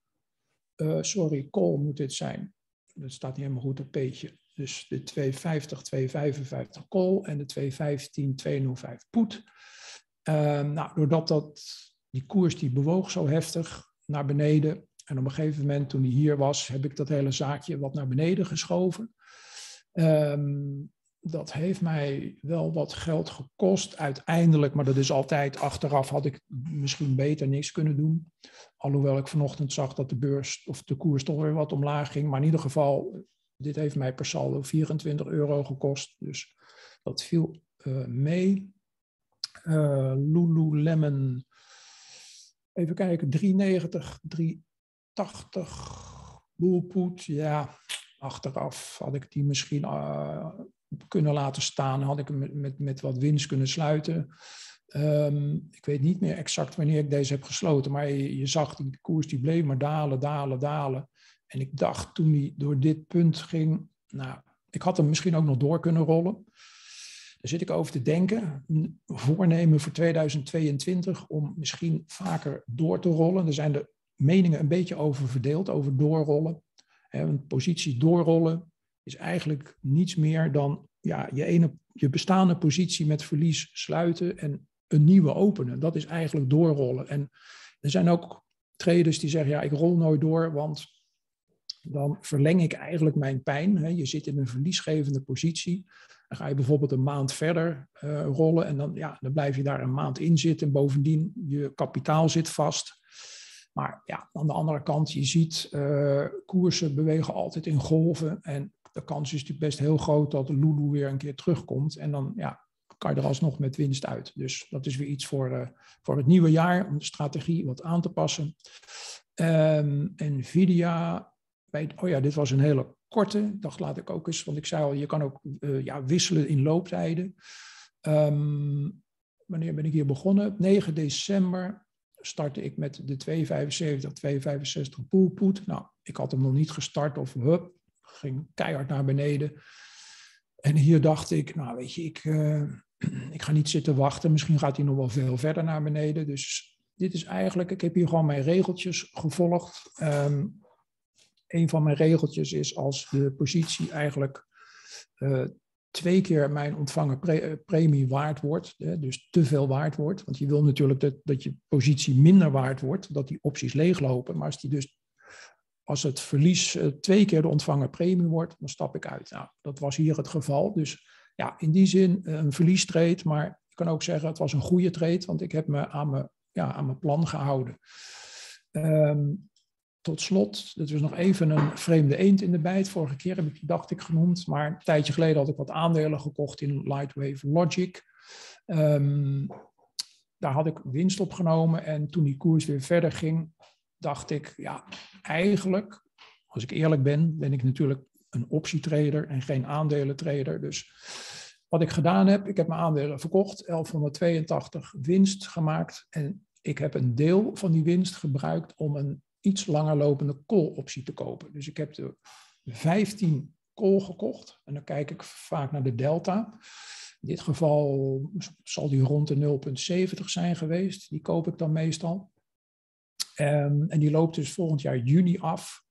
call moet dit zijn. Dat staat niet helemaal goed op peetje. Dus de 250, 255 call en de 215, 205 put. Doordat die koers die bewoog zo heftig naar beneden. En op een gegeven moment toen die hier was, heb ik dat hele zaakje wat naar beneden geschoven. Dat heeft mij wel wat geld gekost uiteindelijk. Maar dat is altijd achteraf had ik misschien beter niks kunnen doen. Alhoewel ik vanochtend zag dat de beurs of de koers toch weer wat omlaag ging. Maar in ieder geval, dit heeft mij per saldo 24 euro gekost. Dus dat viel mee. Lululemon, even kijken, 390, 380, bullput. Ja, achteraf had ik die misschien kunnen laten staan. Had ik hem met wat winst kunnen sluiten. Ik weet niet meer exact wanneer ik deze heb gesloten. Maar je zag die koers die bleef maar dalen. En ik dacht toen die door dit punt ging, ik had hem misschien ook nog door kunnen rollen. Daar zit ik over te denken. Een voornemen voor 2022 om misschien vaker door te rollen. Er zijn de meningen een beetje over verdeeld, over doorrollen. Een positie doorrollen is eigenlijk niets meer dan je bestaande positie met verlies sluiten en een nieuwe openen. Dat is eigenlijk doorrollen. En er zijn ook traders die zeggen, ik rol nooit door, want dan verleng ik eigenlijk mijn pijn. Je zit in een verliesgevende positie. Dan ga je bijvoorbeeld een maand verder rollen en dan blijf je daar een maand in zitten. En bovendien, je kapitaal zit vast. Maar aan de andere kant, je ziet koersen bewegen altijd in golven. En de kans is natuurlijk best heel groot dat de Lulu weer een keer terugkomt. En dan kan je er alsnog met winst uit. Dus dat is weer iets voor het nieuwe jaar, om de strategie wat aan te passen. Nvidia, dit was een hele korte. Ik dacht, laat ik ook eens, want ik zei al, je kan ook wisselen in looptijden. Wanneer ben ik hier begonnen? Op 9 december startte ik met de 2,75, 2,65 pool put. Nou, ik had hem nog niet gestart of ging keihard naar beneden. En hier dacht ik, ik ga niet zitten wachten. Misschien gaat hij nog wel veel verder naar beneden. Dus dit is eigenlijk, ik heb hier gewoon mijn regeltjes gevolgd. Een van mijn regeltjes is als de positie eigenlijk 2 keer mijn ontvangen premie waard wordt, dus te veel waard wordt. Want je wil natuurlijk dat je positie minder waard wordt, dat die opties leeglopen. Maar als het verlies 2 keer de ontvangen premie wordt, dan stap ik uit. Nou, dat was hier het geval. Dus in die zin een verliestrade, maar je kan ook zeggen het was een goede trade, want ik heb me aan mijn plan gehouden. Tot slot, dit was nog even een vreemde eend in de bijt. Vorige keer heb ik die, dacht ik, genoemd. Maar een tijdje geleden had ik wat aandelen gekocht in Lightwave Logic. Daar had ik winst op genomen. En toen die koers weer verder ging, dacht ik, eigenlijk, als ik eerlijk ben, ben ik natuurlijk een optietrader en geen aandelentrader. Dus wat ik gedaan heb, ik heb mijn aandelen verkocht, 1182 winst gemaakt. En ik heb een deel van die winst gebruikt om een iets langer lopende call-optie te kopen. Dus ik heb de 15 call gekocht. En dan kijk ik vaak naar de delta. In dit geval zal die rond de 0,70 zijn geweest. Die koop ik dan meestal. En die loopt dus volgend jaar juni af.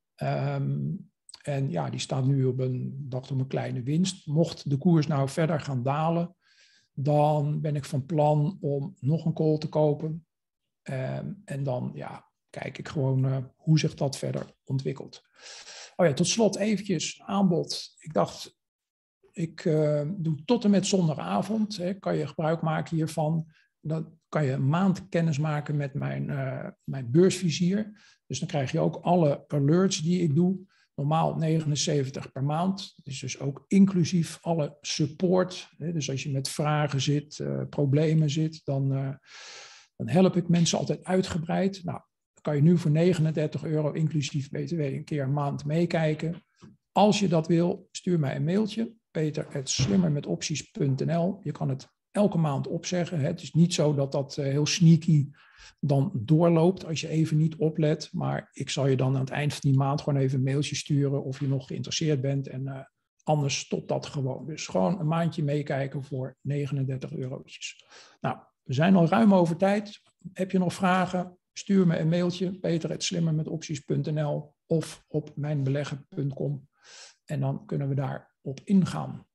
En die staat nu op een kleine winst. Mocht de koers nou verder gaan dalen, dan ben ik van plan om nog een call te kopen. En dan kijk ik gewoon hoe zich dat verder ontwikkelt. Tot slot eventjes aanbod. Ik dacht, ik doe tot en met zondagavond. Kan je gebruik maken hiervan. Dan kan je een maand kennis maken met mijn beursvizier. Dus dan krijg je ook alle alerts die ik doe. Normaal 79 per maand. Het is dus ook inclusief alle support. Dus als je met vragen zit, problemen zit, dan help ik mensen altijd uitgebreid. Nou, kan je nu voor €39 inclusief BTW een keer een maand meekijken. Als je dat wil, stuur mij een mailtje. peter@slimmermetopties.nl. Je kan het elke maand opzeggen. Het is niet zo dat dat heel sneaky dan doorloopt als je even niet oplet. Maar ik zal je dan aan het eind van die maand gewoon even een mailtje sturen of je nog geïnteresseerd bent. En anders stopt dat gewoon. Dus gewoon een maandje meekijken voor €39. Nou, we zijn al ruim over tijd. Heb je nog vragen? Stuur me een mailtje, peter@slimmermetopties.nl of op mijnbeleggen.com. En dan kunnen we daarop ingaan.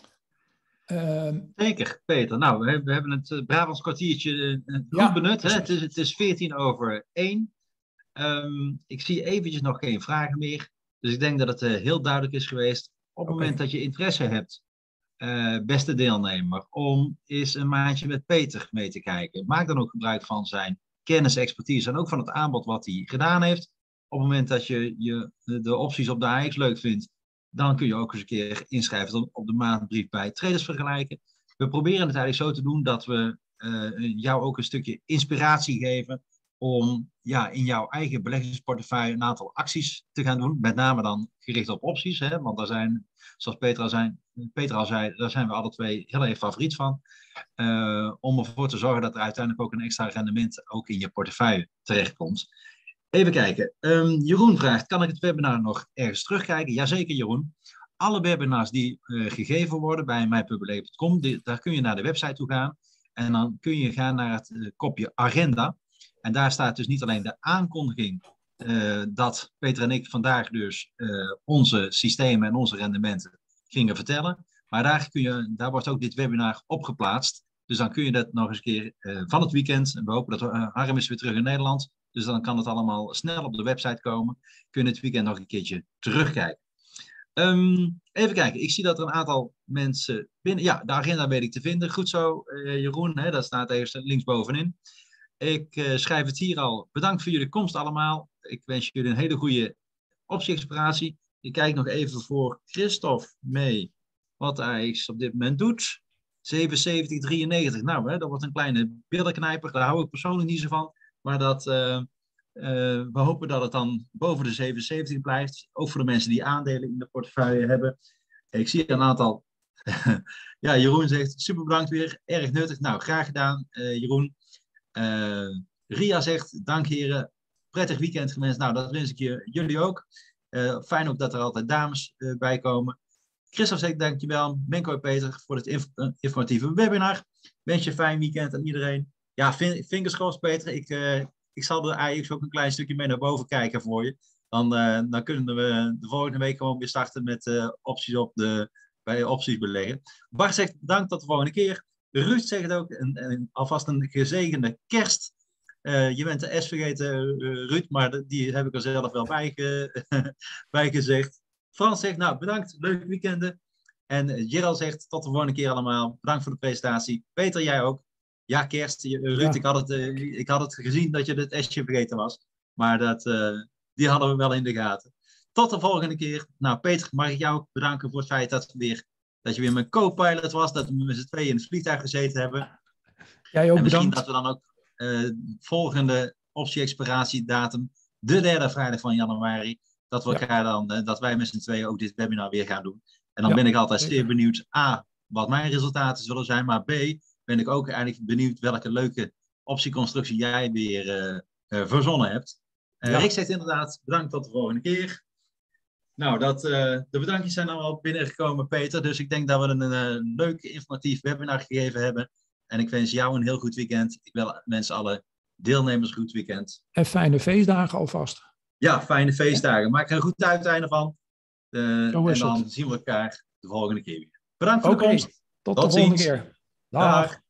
Zeker, Peter. Nou, we hebben het Brabants kwartiertje goed benut. Hè? Het is 1:14. Ik zie eventjes nog geen vragen meer. Dus ik denk dat het heel duidelijk is geweest. Op het moment dat je interesse hebt, beste deelnemer, om eens een maandje met Peter mee te kijken. Maak dan ook gebruik van zijn kennis, expertise en ook van het aanbod wat hij gedaan heeft. Op het moment dat je de opties op de AX leuk vindt, dan kun je ook eens een keer inschrijven op de maandbrief bij Traders Vergelijken. We proberen het eigenlijk zo te doen dat we jou ook een stukje inspiratie geven om in jouw eigen beleggingsportefeuille een aantal acties te gaan doen. Met name dan gericht op opties. Hè? Want daar zijn, zoals Peter al zei, daar zijn we alle twee heel erg favoriet van. Om ervoor te zorgen dat er uiteindelijk ook een extra rendement ook in je portefeuille terechtkomt. Even kijken. Jeroen vraagt, kan ik het webinar nog ergens terugkijken? Jazeker, Jeroen. alle webinars die gegeven worden bij mijnpublic.com, daar kun je naar de website toe gaan. En dan kun je gaan naar het kopje agenda. En daar staat dus niet alleen de aankondiging dat Peter en ik vandaag dus onze systemen en onze rendementen gingen vertellen. Maar daar wordt ook dit webinar opgeplaatst. Dus dan kun je dat nog eens een keer van het weekend. En we hopen dat Harm is weer terug in Nederland. Dus dan kan het allemaal snel op de website komen. Kun je het weekend nog een keertje terugkijken. Even kijken, ik zie dat er een aantal mensen binnen... Ja, de agenda weet ik te vinden. Goed zo, Jeroen, hè, dat staat eerst linksbovenin. Ik schrijf het hier al. Bedankt voor jullie komst allemaal. Ik wens jullie een hele goede opzichtsoperatie. Ik kijk nog even voor Christophe mee wat hij op dit moment doet. 77,93. Nou, hè, dat wordt een kleine billenknijper. Daar hou ik persoonlijk niet zo van. Maar we hopen dat het dan boven de 77 blijft. Ook voor de mensen die aandelen in de portefeuille hebben. Ik zie een aantal... ja, Jeroen zegt, super bedankt weer. Erg nuttig. Nou, graag gedaan, Jeroen. Ria zegt, dank heren. Prettig weekend gewenst. Nou, dat wens ik jullie ook. Fijn ook dat er altijd dames bij komen. Christophe zegt, dankjewel. Menko en Peter voor het informatieve webinar. Wens je een fijn weekend aan iedereen. Ja, fingers crossed, Peter. Ik zal er eigenlijk ook een klein stukje mee naar boven kijken voor je. Dan kunnen we de volgende week gewoon weer starten met opties bij opties beleggen. Bart zegt, dank tot de volgende keer. Ruud zegt ook, alvast een gezegende kerst. Je bent de S vergeten, Ruud, maar die heb ik er zelf wel bij gezegd. Frans zegt, nou bedankt, leuke weekenden. En Gerald zegt, tot de volgende keer allemaal. Bedankt voor de presentatie. Peter, jij ook. Ja, kerst. Ruud, ja. Ik had het gezien dat je het S'je vergeten was. Maar die hadden we wel in de gaten. Tot de volgende keer. Nou, Peter, mag ik jou ook bedanken voor het feit dat je weer mijn co-pilot was. Dat we met z'n tweeën in het vliegtuig gezeten hebben. Jij ook en misschien bedankt. Dat we dan ook volgende optie-expiratiedatum, de derde vrijdag van januari, dat we elkaar dat wij met z'n tweeën ook dit webinar weer gaan doen. En dan ben ik altijd zeer benieuwd, A, wat mijn resultaten zullen zijn, maar B, ben ik ook eigenlijk benieuwd welke leuke optieconstructie jij weer verzonnen hebt. Rick zegt inderdaad, bedankt tot de volgende keer. Nou, de bedankjes zijn al binnengekomen, Peter. Dus ik denk dat we een leuk informatief webinar gegeven hebben. En ik wens jou een heel goed weekend. Ik wens alle deelnemers een goed weekend. En fijne feestdagen alvast. Ja, fijne feestdagen. Maak er een goed uiteinde van. En dan zien we elkaar de volgende keer weer. Bedankt voor de komst. Tot de volgende keer. Dag.